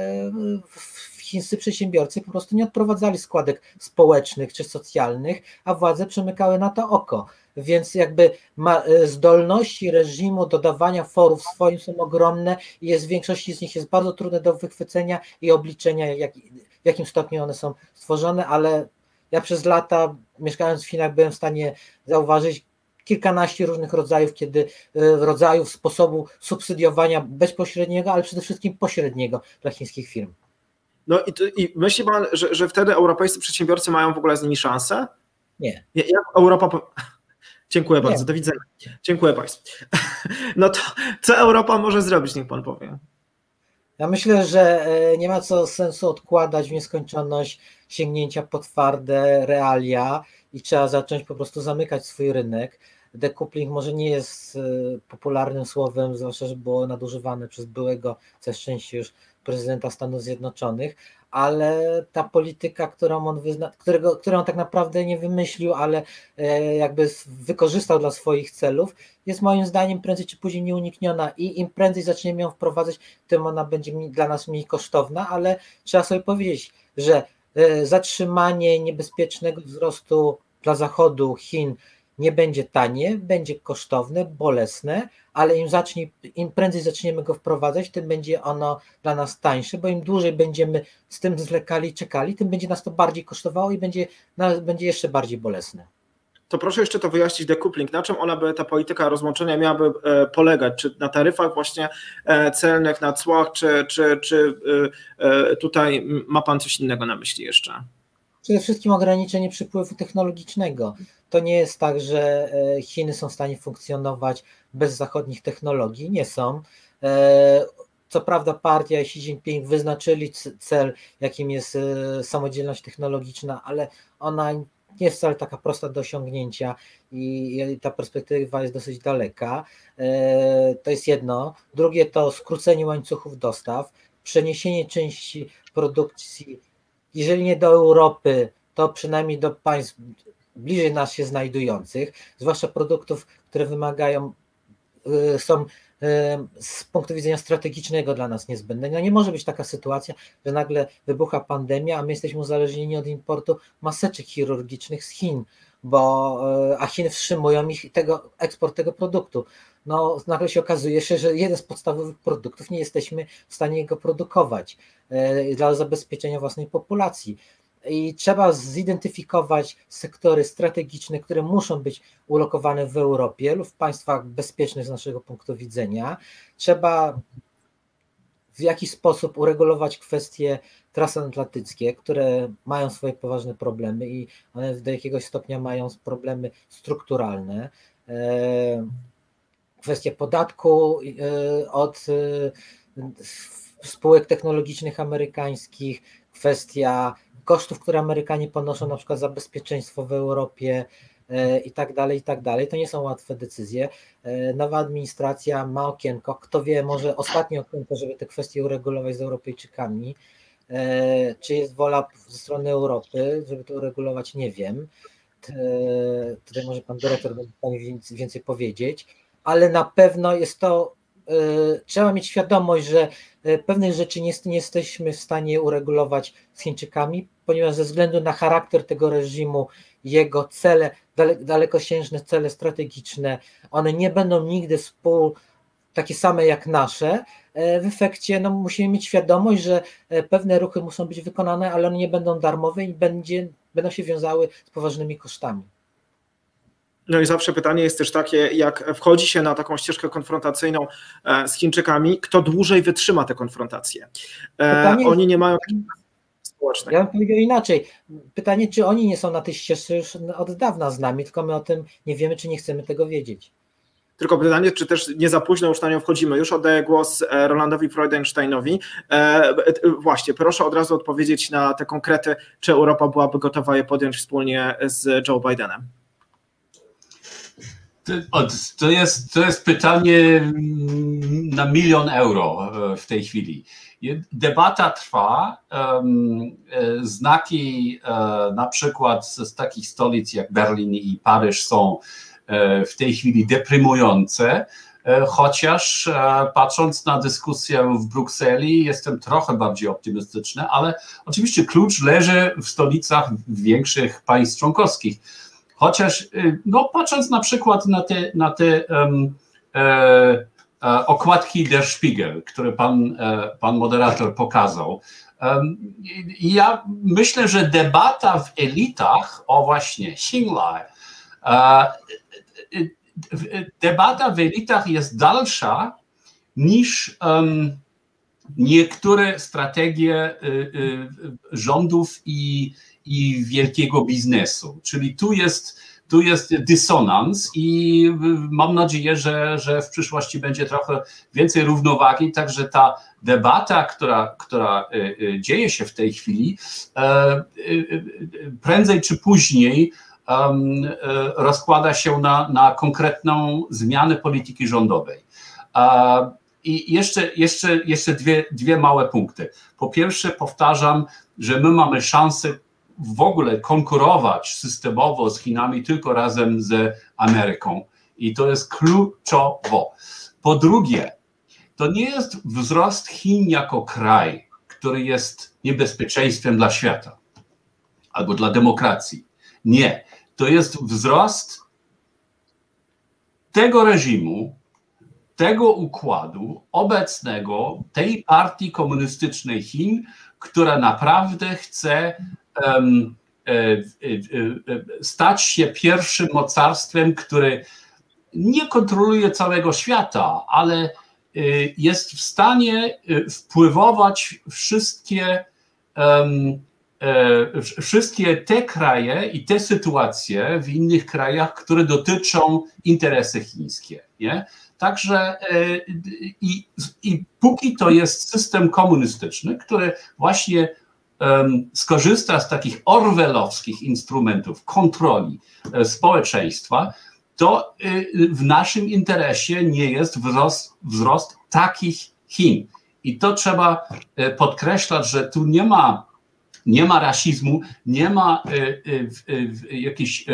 [SPEAKER 4] chińscy przedsiębiorcy po prostu nie odprowadzali składek społecznych czy socjalnych, a władze przymykały na to oko. Więc jakby zdolności reżimu do dawania forów swoim są ogromne i w większości z nich jest bardzo trudne do wychwycenia i obliczenia, w jakim stopniu one są stworzone, ale ja przez lata mieszkając w Chinach byłem w stanie zauważyć kilkanaście różnych rodzajów sposobu subsydiowania bezpośredniego, ale przede wszystkim pośredniego dla chińskich firm.
[SPEAKER 1] No i myśli pan, że wtedy europejscy przedsiębiorcy mają w ogóle z nimi szansę?
[SPEAKER 4] Nie.
[SPEAKER 1] Jak Europa... Dziękuję bardzo, do widzenia. Dziękuję Państwu. No to co Europa może zrobić, niech Pan powie?
[SPEAKER 4] Ja myślę, że nie ma sensu odkładać w nieskończoność sięgnięcia po twarde realia i trzeba zacząć po prostu zamykać swój rynek. Decoupling może nie jest popularnym słowem, zwłaszcza, że było nadużywane przez byłego, całe szczęście już prezydenta Stanów Zjednoczonych, ale ta polityka, którą on tak naprawdę nie wymyślił, ale jakby wykorzystał dla swoich celów, jest moim zdaniem prędzej czy później nieunikniona i im prędzej zaczniemy ją wprowadzać, tym ona będzie dla nas mniej kosztowna, ale trzeba sobie powiedzieć, że zatrzymanie niebezpiecznego wzrostu dla Zachodu, Chin nie będzie tanie, będzie kosztowne, bolesne, ale im prędzej zaczniemy go wprowadzać, tym będzie ono dla nas tańsze, bo im dłużej będziemy z tym zwlekali i czekali, tym będzie nas to bardziej kosztowało i będzie jeszcze bardziej bolesne.
[SPEAKER 1] To proszę jeszcze to wyjaśnić, decoupling. Na czym ta polityka rozłączenia miałaby polegać? Czy na taryfach właśnie celnych, na cłach, czy tutaj ma Pan coś innego na myśli jeszcze?
[SPEAKER 4] Przede wszystkim ograniczenie przepływu technologicznego. To nie jest tak, że Chiny są w stanie funkcjonować bez zachodnich technologii. Nie są. Co prawda partia i Xi Jinping wyznaczyli cel, jakim jest samodzielność technologiczna, ale ona nie jest wcale taka prosta do osiągnięcia i ta perspektywa jest dosyć daleka. To jest jedno. Drugie to skrócenie łańcuchów dostaw, przeniesienie części produkcji, jeżeli nie do Europy, to przynajmniej do państw bliżej nas się znajdujących, zwłaszcza produktów, które są z punktu widzenia strategicznego dla nas niezbędne. No nie może być taka sytuacja, że nagle wybucha pandemia, a my jesteśmy uzależnieni od importu maseczek chirurgicznych z Chin, a Chiny wstrzymują eksport tego produktu. No, nagle się okazuje, że jeden z podstawowych produktów nie jesteśmy w stanie go produkować dla zabezpieczenia własnej populacji. I trzeba zidentyfikować sektory strategiczne, które muszą być ulokowane w Europie lub w państwach bezpiecznych z naszego punktu widzenia. Trzeba w jakiś sposób uregulować kwestie transatlantyckie, które mają swoje poważne problemy i one do jakiegoś stopnia mają problemy strukturalne. Kwestia podatku od spółek technologicznych amerykańskich, kwestia kosztów, które Amerykanie ponoszą na przykład za bezpieczeństwo w Europie i tak dalej. To nie są łatwe decyzje. Nowa administracja ma okienko, kto wie, może ostatnie okienko, żeby te kwestie uregulować z Europejczykami. Czy jest wola ze strony Europy, żeby to uregulować, nie wiem. Tutaj może pan dyrektor będzie w stanie więcej powiedzieć, ale na pewno jest to, trzeba mieć świadomość, że pewnych rzeczy nie jesteśmy w stanie uregulować z Chińczykami, ponieważ ze względu na charakter tego reżimu, jego cele, dalekosiężne cele strategiczne, one nie będą nigdy takie same jak nasze, w efekcie no, musimy mieć świadomość, że pewne ruchy muszą być wykonane, ale one nie będą darmowe i będą się wiązały z poważnymi kosztami.
[SPEAKER 1] No i zawsze pytanie jest też takie, jak wchodzi się na taką ścieżkę konfrontacyjną z Chińczykami, kto dłużej wytrzyma tę konfrontację? Oni nie mają społecznej.
[SPEAKER 4] Ja bym powiedział inaczej. Pytanie, czy oni nie są na tej ścieżce już od dawna z nami, tylko my o tym nie wiemy, czy nie chcemy tego wiedzieć.
[SPEAKER 1] Tylko pytanie, czy też nie za późno już na nią wchodzimy. Już oddaję głos Rolandowi Freudensteinowi. Właśnie, proszę od razu odpowiedzieć na te konkrety, czy Europa byłaby gotowa je podjąć wspólnie z Joe Bidenem.
[SPEAKER 3] To jest pytanie na 1 000 000 euro w tej chwili. Debata trwa, znaki na przykład z takich stolic jak Berlin i Paryż są w tej chwili deprymujące, chociaż patrząc na dyskusję w Brukseli jestem trochę bardziej optymistyczny, ale oczywiście klucz leży w stolicach większych państw członkowskich. Chociaż no, patrząc na przykład na te okładki Der Spiegel, które pan moderator pokazał, ja myślę, że debata w elitach, o właśnie Xinhai, debata w elitach jest dalsza niż niektóre strategie rządów i wielkiego biznesu. Czyli tu jest dysonans i mam nadzieję, że w przyszłości będzie trochę więcej równowagi, także ta debata, która dzieje się w tej chwili, prędzej czy później rozkłada się na konkretną zmianę polityki rządowej. I jeszcze dwie małe punkty. Po pierwsze powtarzam, że my mamy szansę w ogóle konkurować systemowo z Chinami tylko razem z Ameryką. I to jest kluczowo. Po drugie, to nie jest wzrost Chin jako kraj, który jest niebezpieczeństwem dla świata albo dla demokracji. Nie. To jest wzrost tego reżimu, tego układu obecnego, tej partii komunistycznej Chin, która naprawdę chce stać się pierwszym mocarstwem, które nie kontroluje całego świata, ale jest w stanie wpływować wszystkie te kraje i te sytuacje w innych krajach, które dotyczą interesy chińskie. Nie? Także i póki to jest system komunistyczny, który właśnie skorzysta z takich orwellowskich instrumentów kontroli społeczeństwa, to w naszym interesie nie jest wzrost takich Chin. I to trzeba podkreślać, że tu nie ma rasizmu, nie ma jakiegoś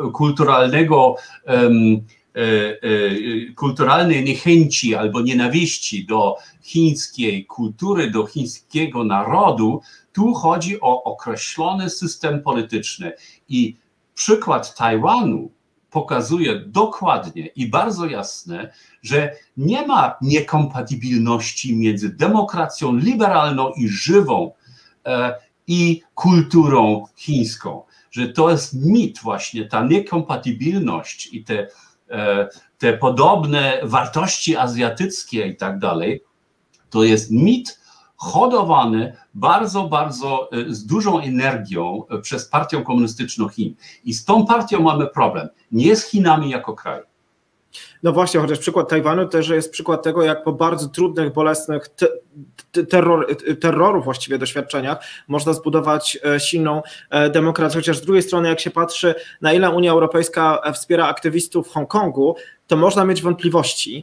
[SPEAKER 3] kulturalnej niechęci albo nienawiści do chińskiej kultury, do chińskiego narodu. Tu chodzi o określony system polityczny i przykład Tajwanu pokazuje dokładnie i bardzo jasne, że nie ma niekompatybilności między demokracją liberalną i żywą i kulturą chińską, że to jest mit właśnie, ta niekompatybilność i te podobne wartości azjatyckie i tak dalej, to jest mit hodowany bardzo, bardzo z dużą energią przez partię komunistyczną Chin. I z tą partią mamy problem, nie z Chinami jako kraj.
[SPEAKER 1] No właśnie, chociaż przykład Tajwanu też jest przykład tego, jak po bardzo trudnych, bolesnych terroru właściwie doświadczeniach można zbudować silną demokrację, chociaż z drugiej strony jak się patrzy, na ile Unia Europejska wspiera aktywistów w Hongkongu, to można mieć wątpliwości,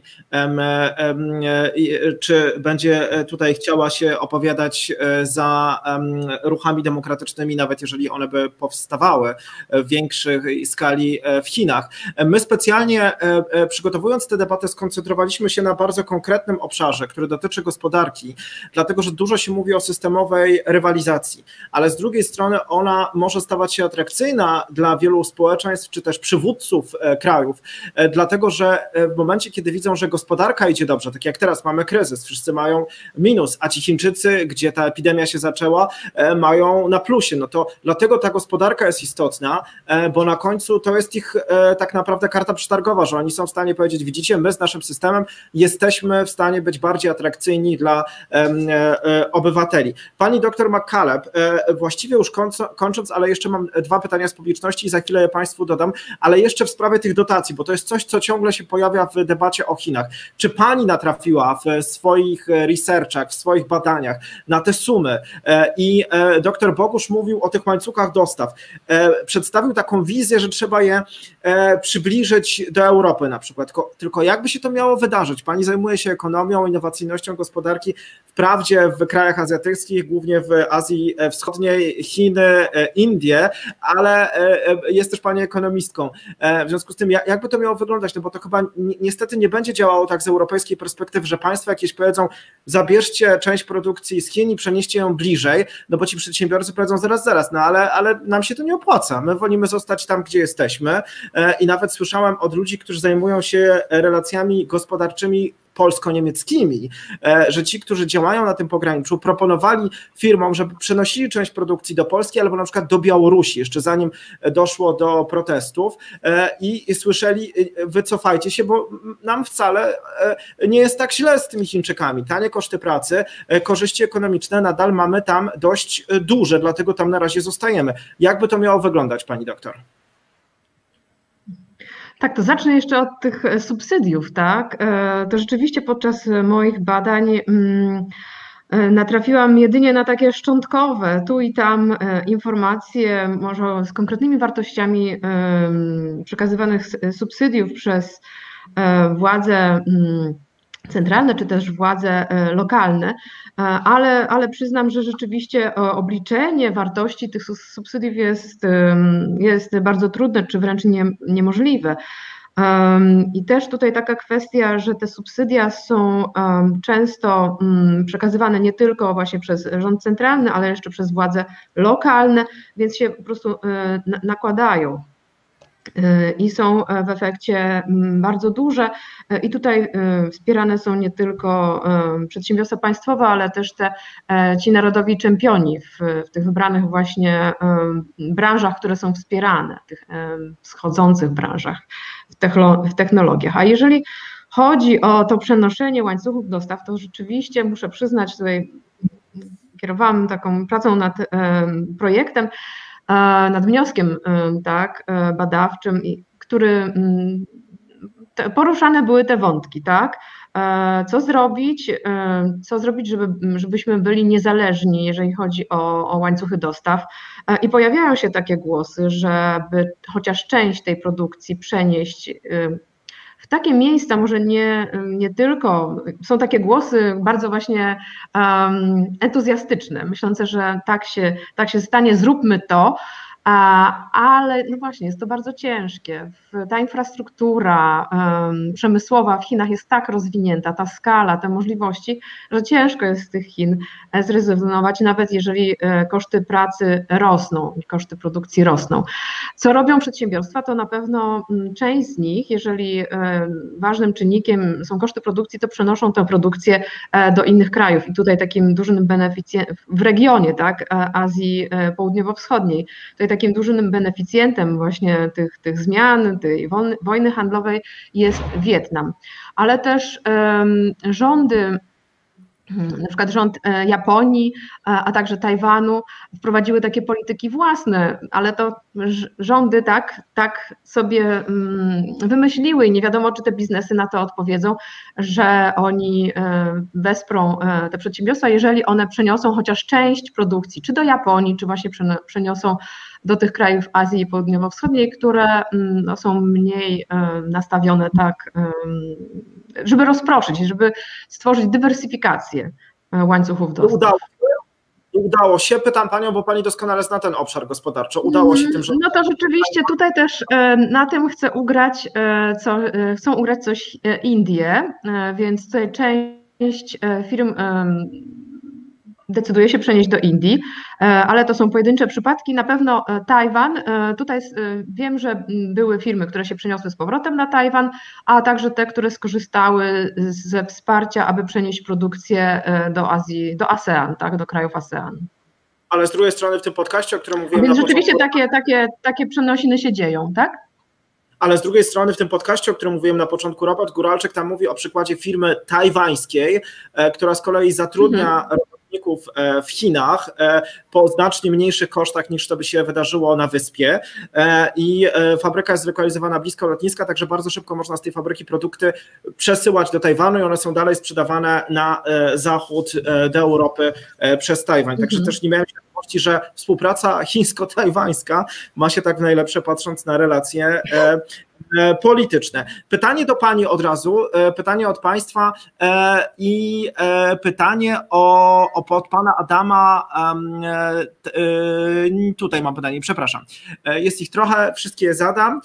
[SPEAKER 1] czy będzie tutaj chciała się opowiadać za ruchami demokratycznymi, nawet jeżeli one by powstawały w większej skali w Chinach. My specjalnie przygotowaliśmy przygotowując tę debatę skoncentrowaliśmy się na bardzo konkretnym obszarze, który dotyczy gospodarki, dlatego że dużo się mówi o systemowej rywalizacji, ale z drugiej strony ona może stawać się atrakcyjna dla wielu społeczeństw czy też przywódców krajów, dlatego że w momencie, kiedy widzą, że gospodarka idzie dobrze, tak jak teraz mamy kryzys, wszyscy mają minus, a ci Chińczycy, gdzie ta epidemia się zaczęła, mają na plusie, no to dlatego ta gospodarka jest istotna, bo na końcu to jest ich tak naprawdę karta przetargowa, że oni są w stanie powiedzieć, widzicie, my z naszym systemem jesteśmy w stanie być bardziej atrakcyjni dla obywateli. Pani doktor McCaleb, właściwie już kończąc, ale jeszcze mam 2 pytania z publiczności i za chwilę je Państwu dodam, ale jeszcze w sprawie tych dotacji, bo to jest coś, co ciągle się pojawia w debacie o Chinach. Czy Pani natrafiła w swoich researchach, w swoich badaniach na te sumy i dr Bogusz mówił o tych łańcuchach dostaw, przedstawił taką wizję, że trzeba je przybliżyć do Europy na przykład, tylko jakby się to miało wydarzyć? Pani zajmuje się ekonomią, innowacyjnością gospodarki, wprawdzie w krajach azjatyckich, głównie w Azji Wschodniej, Chiny, Indie, ale jest też Pani ekonomistką. W związku z tym, jakby to miało wyglądać? No bo to chyba niestety nie będzie działało tak z europejskiej perspektywy, że państwa jakieś powiedzą, zabierzcie część produkcji z Chin i przenieście ją bliżej, no bo ci przedsiębiorcy powiedzą zaraz, no ale nam się to nie opłaca, my wolimy zostać tam, gdzie jesteśmy i nawet słyszałem od ludzi, którzy zajmują się relacjami gospodarczymi polsko-niemieckimi, że ci, którzy działają na tym pograniczu, proponowali firmom, żeby przenosili część produkcji do Polski albo na przykład do Białorusi, jeszcze zanim doszło do protestów i słyszeli, wycofajcie się, bo nam wcale nie jest tak źle z tymi Chińczykami. Tanie koszty pracy, korzyści ekonomiczne nadal mamy tam dość duże, dlatego tam na razie zostajemy. Jakby to miało wyglądać, pani doktor?
[SPEAKER 2] Tak, to zacznę jeszcze od tych subsydiów, tak? To rzeczywiście podczas moich badań natrafiłam jedynie na takie szczątkowe, tu i tam informacje, może z konkretnymi wartościami przekazywanych subsydiów przez władze centralne czy też władze lokalne, ale przyznam, że rzeczywiście obliczenie wartości tych subsydiów jest bardzo trudne, czy wręcz niemożliwe. I też tutaj taka kwestia, że te subsydia są często przekazywane nie tylko właśnie przez rząd centralny, ale jeszcze przez władze lokalne, więc się po prostu nakładają. I są w efekcie bardzo duże i tutaj wspierane są nie tylko przedsiębiorstwa państwowe, ale też ci narodowi czempioni w tych wybranych właśnie branżach, które są wspierane, tych wschodzących branżach, w technologiach. A jeżeli chodzi o to przenoszenie łańcuchów dostaw, to rzeczywiście muszę przyznać, tutaj kierowałam taką pracą nad projektem, nad wnioskiem tak, badawczym, który poruszane były te wątki, tak? Co zrobić, żebyśmy byli niezależni, jeżeli chodzi o łańcuchy dostaw. I pojawiają się takie głosy, żeby chociaż część tej produkcji przenieść w takie miejsca, może nie tylko, są takie głosy bardzo właśnie entuzjastyczne, myślące, że tak się stanie, zróbmy to, ale no właśnie jest to bardzo ciężkie. Ta infrastruktura przemysłowa w Chinach jest tak rozwinięta, ta skala, te możliwości, że ciężko jest z tych Chin zrezygnować, nawet jeżeli koszty pracy rosną i koszty produkcji rosną. Co robią przedsiębiorstwa, to na pewno część z nich, jeżeli ważnym czynnikiem są koszty produkcji, to przenoszą tę produkcję do innych krajów i tutaj takim dużym beneficjentem w regionie, tak, Azji Południowo-Wschodniej, tutaj takim dużym beneficjentem właśnie tych zmian, tej wojny handlowej jest Wietnam, ale też rządy, na przykład rząd Japonii, a także Tajwanu wprowadziły takie polityki własne, ale to rządy tak sobie wymyśliły i nie wiadomo, czy te biznesy na to odpowiedzą, że oni wesprą te przedsiębiorstwa, jeżeli one przeniosą chociaż część produkcji, czy do Japonii, czy właśnie przeniosą do tych krajów Azji Południowo-Wschodniej, które są mniej nastawione tak, żeby rozproszyć, żeby stworzyć dywersyfikację łańcuchów dostaw.
[SPEAKER 1] Udało się, pytam Panią, bo Pani doskonale zna ten obszar gospodarczy. Udało się tym, że...
[SPEAKER 2] No to rzeczywiście tutaj też na tym chcą ugrać coś Indie, więc tutaj część firm decyduje się przenieść do Indii, ale to są pojedyncze przypadki. Na pewno Tajwan, tutaj wiem, że były firmy, które się przeniosły z powrotem na Tajwan, a także te, które skorzystały ze wsparcia, aby przenieść produkcję do Azji, do ASEAN, tak, do krajów ASEAN.
[SPEAKER 1] Ale z drugiej strony w tym podcaście, o którym mówiłem
[SPEAKER 2] Więc
[SPEAKER 1] na
[SPEAKER 2] rzeczywiście
[SPEAKER 1] początku...
[SPEAKER 2] takie przenosiny się dzieją, tak?
[SPEAKER 1] Ale z drugiej strony w tym podcaście, o którym mówiłem na początku, Robert Góralczyk tam mówi o przykładzie firmy tajwańskiej, która z kolei zatrudnia robotników w Chinach po znacznie mniejszych kosztach niż to by się wydarzyło na wyspie i fabryka jest zlokalizowana blisko lotniska, także bardzo szybko można z tej fabryki produkty przesyłać do Tajwanu i one są dalej sprzedawane na zachód, do Europy przez Tajwan. Także też nie miałem świadomości, że współpraca chińsko-tajwańska ma się tak w najlepsze, patrząc na relacje polityczne. Pytanie do Pani od razu, pytanie od Państwa i pytanie od Pana Adama, tutaj mam pytanie, przepraszam, jest ich trochę, wszystkie zadam.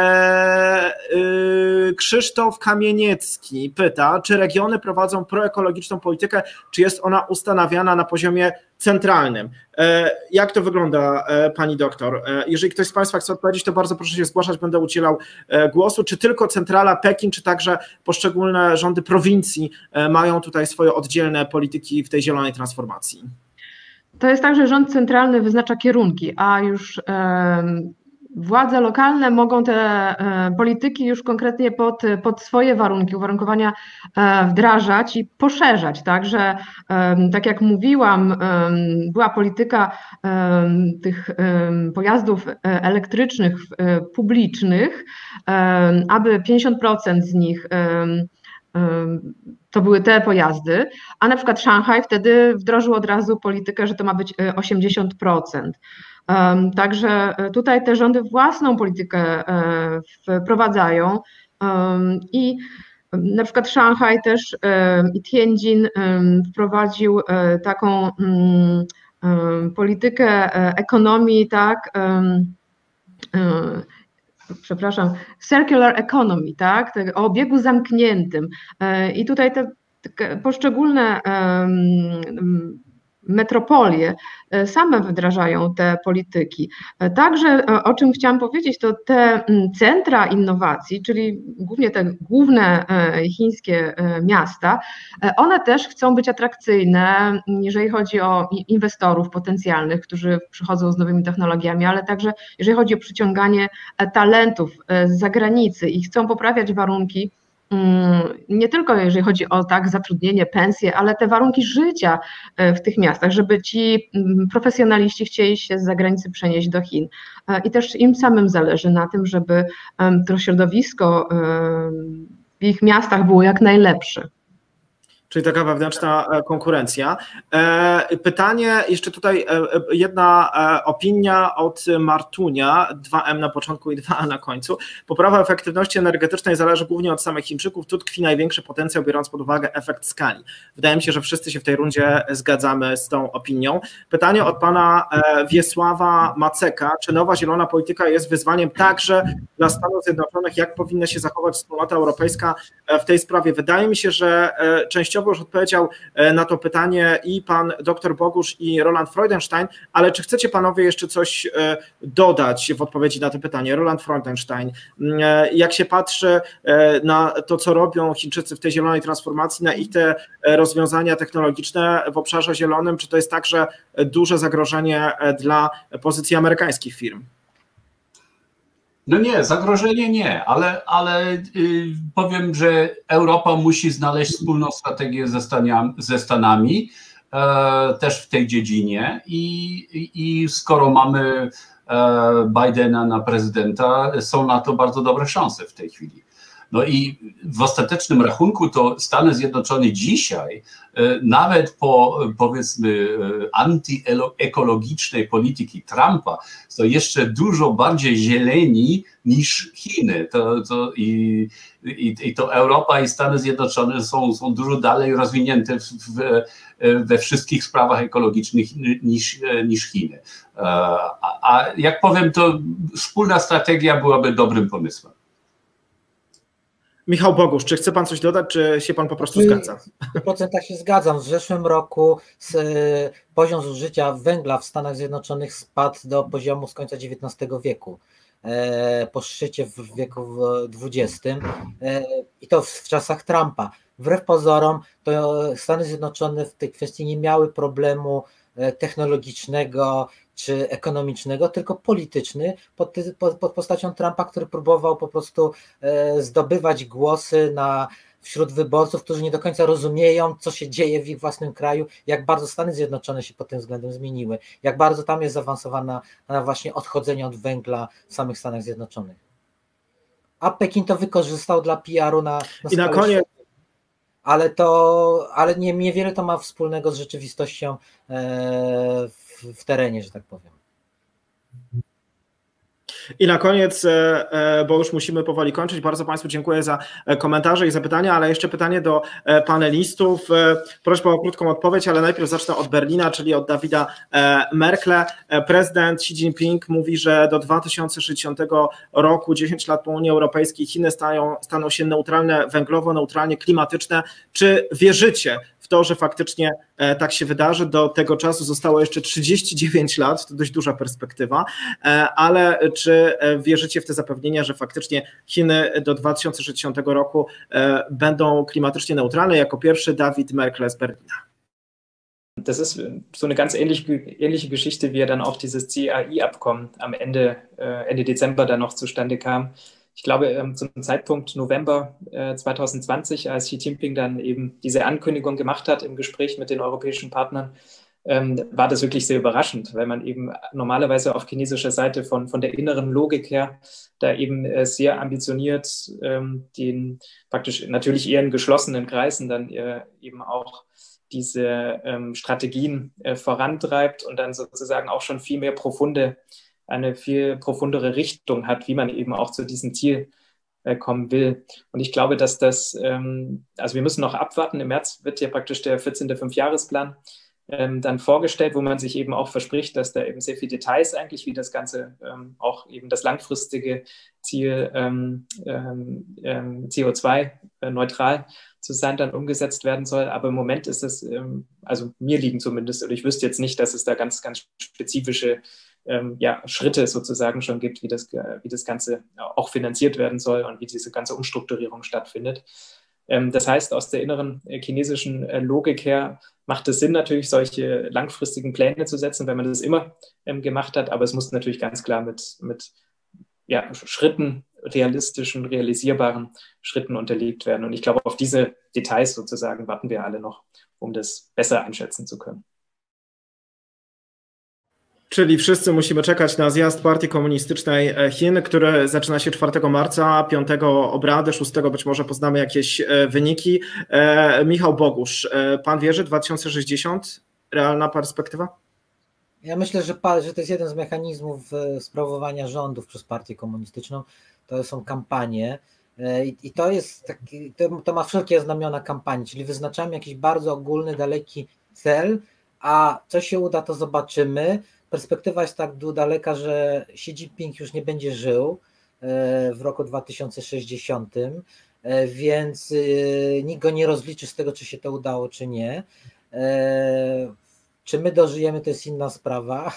[SPEAKER 1] Krzysztof Kamieniecki pyta, czy regiony prowadzą proekologiczną politykę, czy jest ona ustanawiana na poziomie centralnym. Jak to wygląda, Pani doktor? Jeżeli ktoś z Państwa chce odpowiedzieć, to bardzo proszę się zgłaszać, będę udzielał głosu. Czy tylko centrala Pekin, czy także poszczególne rządy prowincji mają tutaj swoje oddzielne polityki w tej zielonej transformacji?
[SPEAKER 2] To jest tak, że rząd centralny wyznacza kierunki, a już władze lokalne mogą te polityki już konkretnie pod swoje warunki, uwarunkowania wdrażać i poszerzać. Także, tak jak mówiłam, była polityka tych pojazdów elektrycznych publicznych, aby 50% z nich to były te pojazdy, a na przykład Szanghaj wtedy wdrożył od razu politykę, że to ma być 80%. Także tutaj te rządy własną politykę wprowadzają i na przykład Szanghaj też i Tianjin wprowadził taką politykę ekonomii, tak, przepraszam, circular economy, tak, o obiegu zamkniętym i tutaj te poszczególne metropolie same wdrażają te polityki. Także o czym chciałam powiedzieć, to te centra innowacji, czyli głównie te główne chińskie miasta, one też chcą być atrakcyjne, jeżeli chodzi o inwestorów potencjalnych, którzy przychodzą z nowymi technologiami, ale także jeżeli chodzi o przyciąganie talentów z zagranicy i chcą poprawiać warunki nie tylko jeżeli chodzi o zatrudnienie, pensje, ale te warunki życia w tych miastach, żeby ci profesjonaliści chcieli się z zagranicy przenieść do Chin. I też im samym zależy na tym, żeby to środowisko w ich miastach było jak najlepsze.
[SPEAKER 1] Czyli taka wewnętrzna konkurencja. Pytanie, jeszcze tutaj jedna opinia od Martunia, 2M na początku i 2A na końcu. Poprawa efektywności energetycznej zależy głównie od samych Chińczyków, tu tkwi największy potencjał, biorąc pod uwagę efekt skali. Wydaje mi się, że wszyscy się w tej rundzie zgadzamy z tą opinią. Pytanie od pana Wiesława Maceka, czy nowa zielona polityka jest wyzwaniem także dla Stanów Zjednoczonych, jak powinna się zachować wspólnota europejska w tej sprawie? Wydaje mi się, że częściowo już odpowiedział na to pytanie i pan dr Bogusz i Roland Freudenstein, ale czy chcecie panowie jeszcze coś dodać w odpowiedzi na to pytanie? Roland Freudenstein, jak się patrzy na to, co robią Chińczycy w tej zielonej transformacji, na ich te rozwiązania technologiczne w obszarze zielonym, czy to jest także duże zagrożenie dla pozycji amerykańskich firm?
[SPEAKER 3] No nie, zagrożenie nie, ale powiem, że Europa musi znaleźć wspólną strategię ze Stanami też w tej dziedzinie i skoro mamy Bidena na prezydenta, są na to bardzo dobre szanse w tej chwili. No i w ostatecznym rachunku to Stany Zjednoczone dzisiaj, nawet po powiedzmy antyekologicznej polityki Trumpa, to jeszcze dużo bardziej zieleni niż Chiny. I to Europa i Stany Zjednoczone są dużo dalej rozwinięte we wszystkich sprawach ekologicznych niż Chiny. A jak powiem, to wspólna strategia byłaby dobrym pomysłem.
[SPEAKER 1] Michał Bogusz, czy chce pan coś dodać, czy się pan po prostu zgadza?
[SPEAKER 4] W procentach się zgadzam. W zeszłym roku poziom zużycia węgla w Stanach Zjednoczonych spadł do poziomu z końca XIX wieku, po szczycie w wieku XX i to w czasach Trumpa. Wbrew pozorom to Stany Zjednoczone w tej kwestii nie miały problemu technologicznego czy ekonomicznego, tylko polityczny pod postacią Trumpa, który próbował po prostu zdobywać głosy wśród wyborców, którzy nie do końca rozumieją, co się dzieje w ich własnym kraju, jak bardzo Stany Zjednoczone się pod tym względem zmieniły, jak bardzo tam jest zaawansowana na właśnie odchodzenie od węgla w samych Stanach Zjednoczonych. A Pekin to wykorzystał dla PR-u na
[SPEAKER 1] I na koniec.
[SPEAKER 4] Ale niewiele to ma wspólnego z rzeczywistością w terenie, że tak powiem.
[SPEAKER 1] I na koniec, bo już musimy powoli kończyć, bardzo Państwu dziękuję za komentarze i zapytania, ale jeszcze pytanie do panelistów. Prośba o krótką odpowiedź, ale najpierw zacznę od Berlina, czyli od Davida Merkle. Prezydent Xi Jinping mówi, że do 2060 roku, 10 lat po Unii Europejskiej, Chiny staną się neutralne węglowo, neutralnie klimatyczne. Czy wierzycie w to, że faktycznie tak się wydarzy? Do tego czasu zostało jeszcze 39 lat, to dość duża perspektywa, ale czy wierzycie w te zapewnienia, że faktycznie Chiny do 2060 roku będą klimatycznie neutralne? Jako pierwszy David Merkle z Berlina.
[SPEAKER 5] Das ist so eine ganz ähnliche Geschichte, wie dann auch dieses CAI-Abkommen am Ende Dezember dann noch zustande kam. Ich glaube, zum Zeitpunkt November 2020, als Xi Jinping dann eben diese Ankündigung gemacht hat im Gespräch mit den europäischen Partnern, war das wirklich sehr überraschend, weil man eben normalerweise auf chinesischer Seite von der inneren Logik her da eben sehr ambitioniert den praktisch natürlich eher in geschlossenen Kreisen dann eben auch diese Strategien vorantreibt und dann sozusagen auch schon eine viel profundere Richtung hat, wie man eben auch zu diesem Ziel kommen will. Und ich glaube, dass also wir müssen noch abwarten. Im März wird ja praktisch der 14. Fünfjahresplan dann vorgestellt, wo man sich eben auch verspricht, dass da eben sehr viele Details eigentlich, wie das Ganze auch eben das langfristige Ziel CO2-neutral zu sein, dann umgesetzt werden soll. Aber im Moment ist es, also mir liegen zumindest, oder ich wüsste jetzt nicht, dass es da ganz, ganz spezifische Schritte sozusagen schon gibt, wie das Ganze auch finanziert werden soll und wie diese ganze Umstrukturierung stattfindet. Das heißt, aus der inneren chinesischen Logik her macht es Sinn, natürlich solche langfristigen Pläne zu setzen, wenn man das immer gemacht hat, aber es muss natürlich ganz klar mit Schritten, realistischen, realisierbaren Schritten unterlegt werden. Und ich glaube, auf diese Details sozusagen warten wir alle noch, um das besser einschätzen zu können.
[SPEAKER 1] Czyli wszyscy musimy czekać na zjazd Partii Komunistycznej Chin, który zaczyna się 4 marca, 5 obrady, 6 być może poznamy jakieś wyniki. Michał Bogusz, pan wierzy 2060? Realna perspektywa?
[SPEAKER 4] Ja myślę, że to jest jeden z mechanizmów sprawowania rządów przez Partię Komunistyczną. To są kampanie i to jest to ma wszelkie znamiona kampanii, czyli wyznaczamy jakiś bardzo ogólny, daleki cel, a co się uda, to zobaczymy. Perspektywa jest tak daleka, że Xi Jinping już nie będzie żył w roku 2060, więc nikt go nie rozliczy z tego, czy się to udało, czy nie. Czy my dożyjemy, to jest inna sprawa.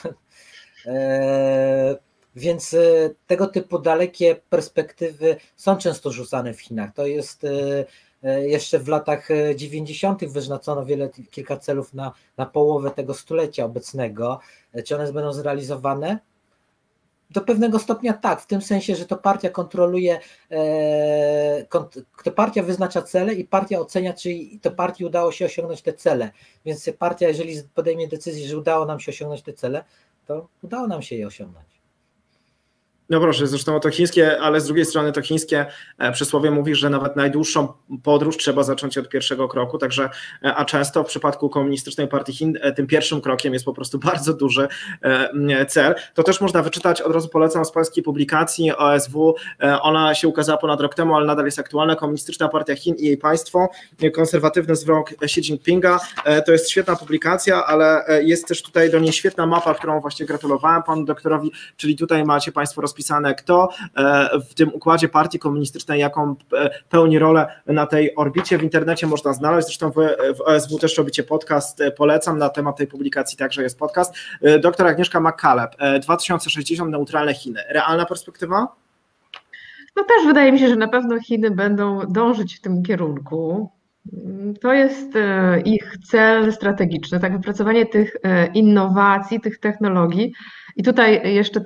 [SPEAKER 4] Więc tego typu dalekie perspektywy są często rzucane w Chinach. To jest jeszcze w latach 90. wyznaczono kilka celów na połowę tego stulecia obecnego. Czy one będą zrealizowane? Do pewnego stopnia tak, w tym sensie, że to partia kontroluje, to partia wyznacza cele i partia ocenia, czy to partii udało się osiągnąć te cele. Więc partia, jeżeli podejmie decyzję, że udało nam się osiągnąć te cele, to udało nam się je osiągnąć.
[SPEAKER 1] No proszę, zresztą to chińskie, ale z drugiej strony to chińskie przysłowie mówi, że nawet najdłuższą podróż trzeba zacząć od pierwszego kroku, także, a często w przypadku Komunistycznej Partii Chin tym pierwszym krokiem jest po prostu bardzo duży cel. To też można wyczytać, od razu polecam, z polskiej publikacji OSW, ona się ukazała ponad rok temu, ale nadal jest aktualna, Komunistyczna Partia Chin i jej państwo, konserwatywny wzrok Xi Jinpinga. To jest świetna publikacja, ale jest też tutaj do niej świetna mapa, którą właśnie gratulowałem panu doktorowi, czyli tutaj macie państwo rozpisane, kto w tym układzie partii komunistycznej jaką pełni rolę na tej orbicie. W internecie można znaleźć, zresztą w OSW też robicie podcast, polecam, na temat tej publikacji także jest podcast. Doktor Agnieszka McCaleb, 2060 neutralne Chiny. Realna perspektywa?
[SPEAKER 2] No też wydaje mi się, że na pewno Chiny będą dążyć w tym kierunku. To jest ich cel strategiczny, tak, wypracowanie tych innowacji, tych technologii. I tutaj jeszcze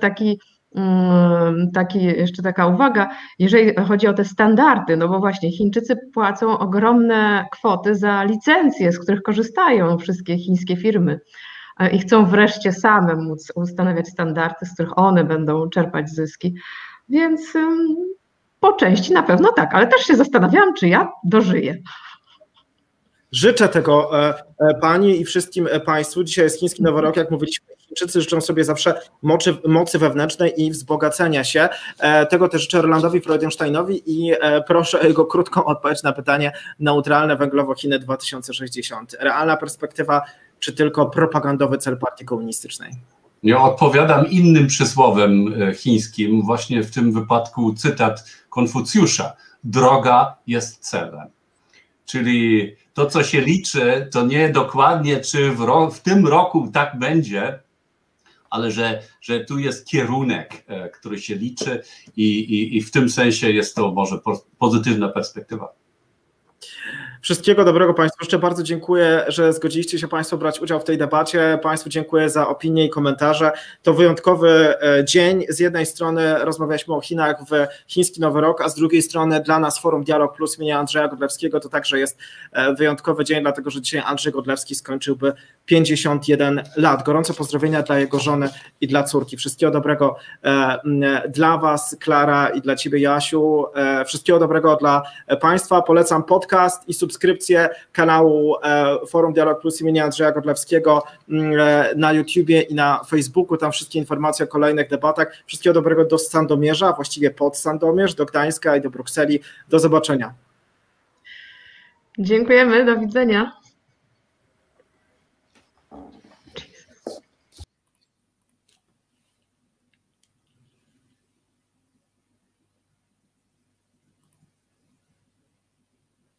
[SPEAKER 2] jeszcze taka uwaga, jeżeli chodzi o te standardy, no bo właśnie Chińczycy płacą ogromne kwoty za licencje, z których korzystają wszystkie chińskie firmy i chcą wreszcie same móc ustanawiać standardy, z których one będą czerpać zyski, więc po części na pewno tak, ale też się zastanawiałam, czy ja dożyję.
[SPEAKER 1] Życzę tego pani i wszystkim państwu. Dzisiaj jest chiński Nowy Rok, jak mówiliśmy. Chińczycy życzą sobie zawsze mocy wewnętrznej i wzbogacenia się. Tego też życzę Rolandowi Freudensteinowi i proszę o jego krótką odpowiedź na pytanie: neutralne węglowo Chiny 2060. Realna perspektywa, czy tylko propagandowy cel partii komunistycznej?
[SPEAKER 3] Ja odpowiadam innym przysłowem chińskim, właśnie w tym wypadku cytat Konfucjusza: droga jest celem. Czyli to, co się liczy, to nie dokładnie, czy w tym roku tak będzie, ale że tu jest kierunek, który się liczy i w tym sensie jest to może pozytywna perspektywa.
[SPEAKER 1] Wszystkiego dobrego Państwu. Jeszcze bardzo dziękuję, że zgodziliście się Państwo brać udział w tej debacie. Państwu dziękuję za opinie i komentarze. To wyjątkowy dzień. Z jednej strony rozmawialiśmy o Chinach w chiński Nowy Rok, a z drugiej strony dla nas Forum Dialog Plus imienia Andrzeja Godlewskiego to także jest wyjątkowy dzień, dlatego że dzisiaj Andrzej Godlewski skończyłby 51 lat. Gorące pozdrowienia dla jego żony i dla córki. Wszystkiego dobrego dla Was, Klara, i dla Ciebie, Jasiu. Wszystkiego dobrego dla Państwa. Polecam podcast i subskrypcję kanału Forum Dialog Plus imienia Andrzeja Godlewskiego na YouTubie i na Facebooku. Tam wszystkie informacje o kolejnych debatach. Wszystkiego dobrego do Sandomierza, właściwie pod Sandomierz, do Gdańska i do Brukseli. Do zobaczenia.
[SPEAKER 2] Dziękujemy, do widzenia.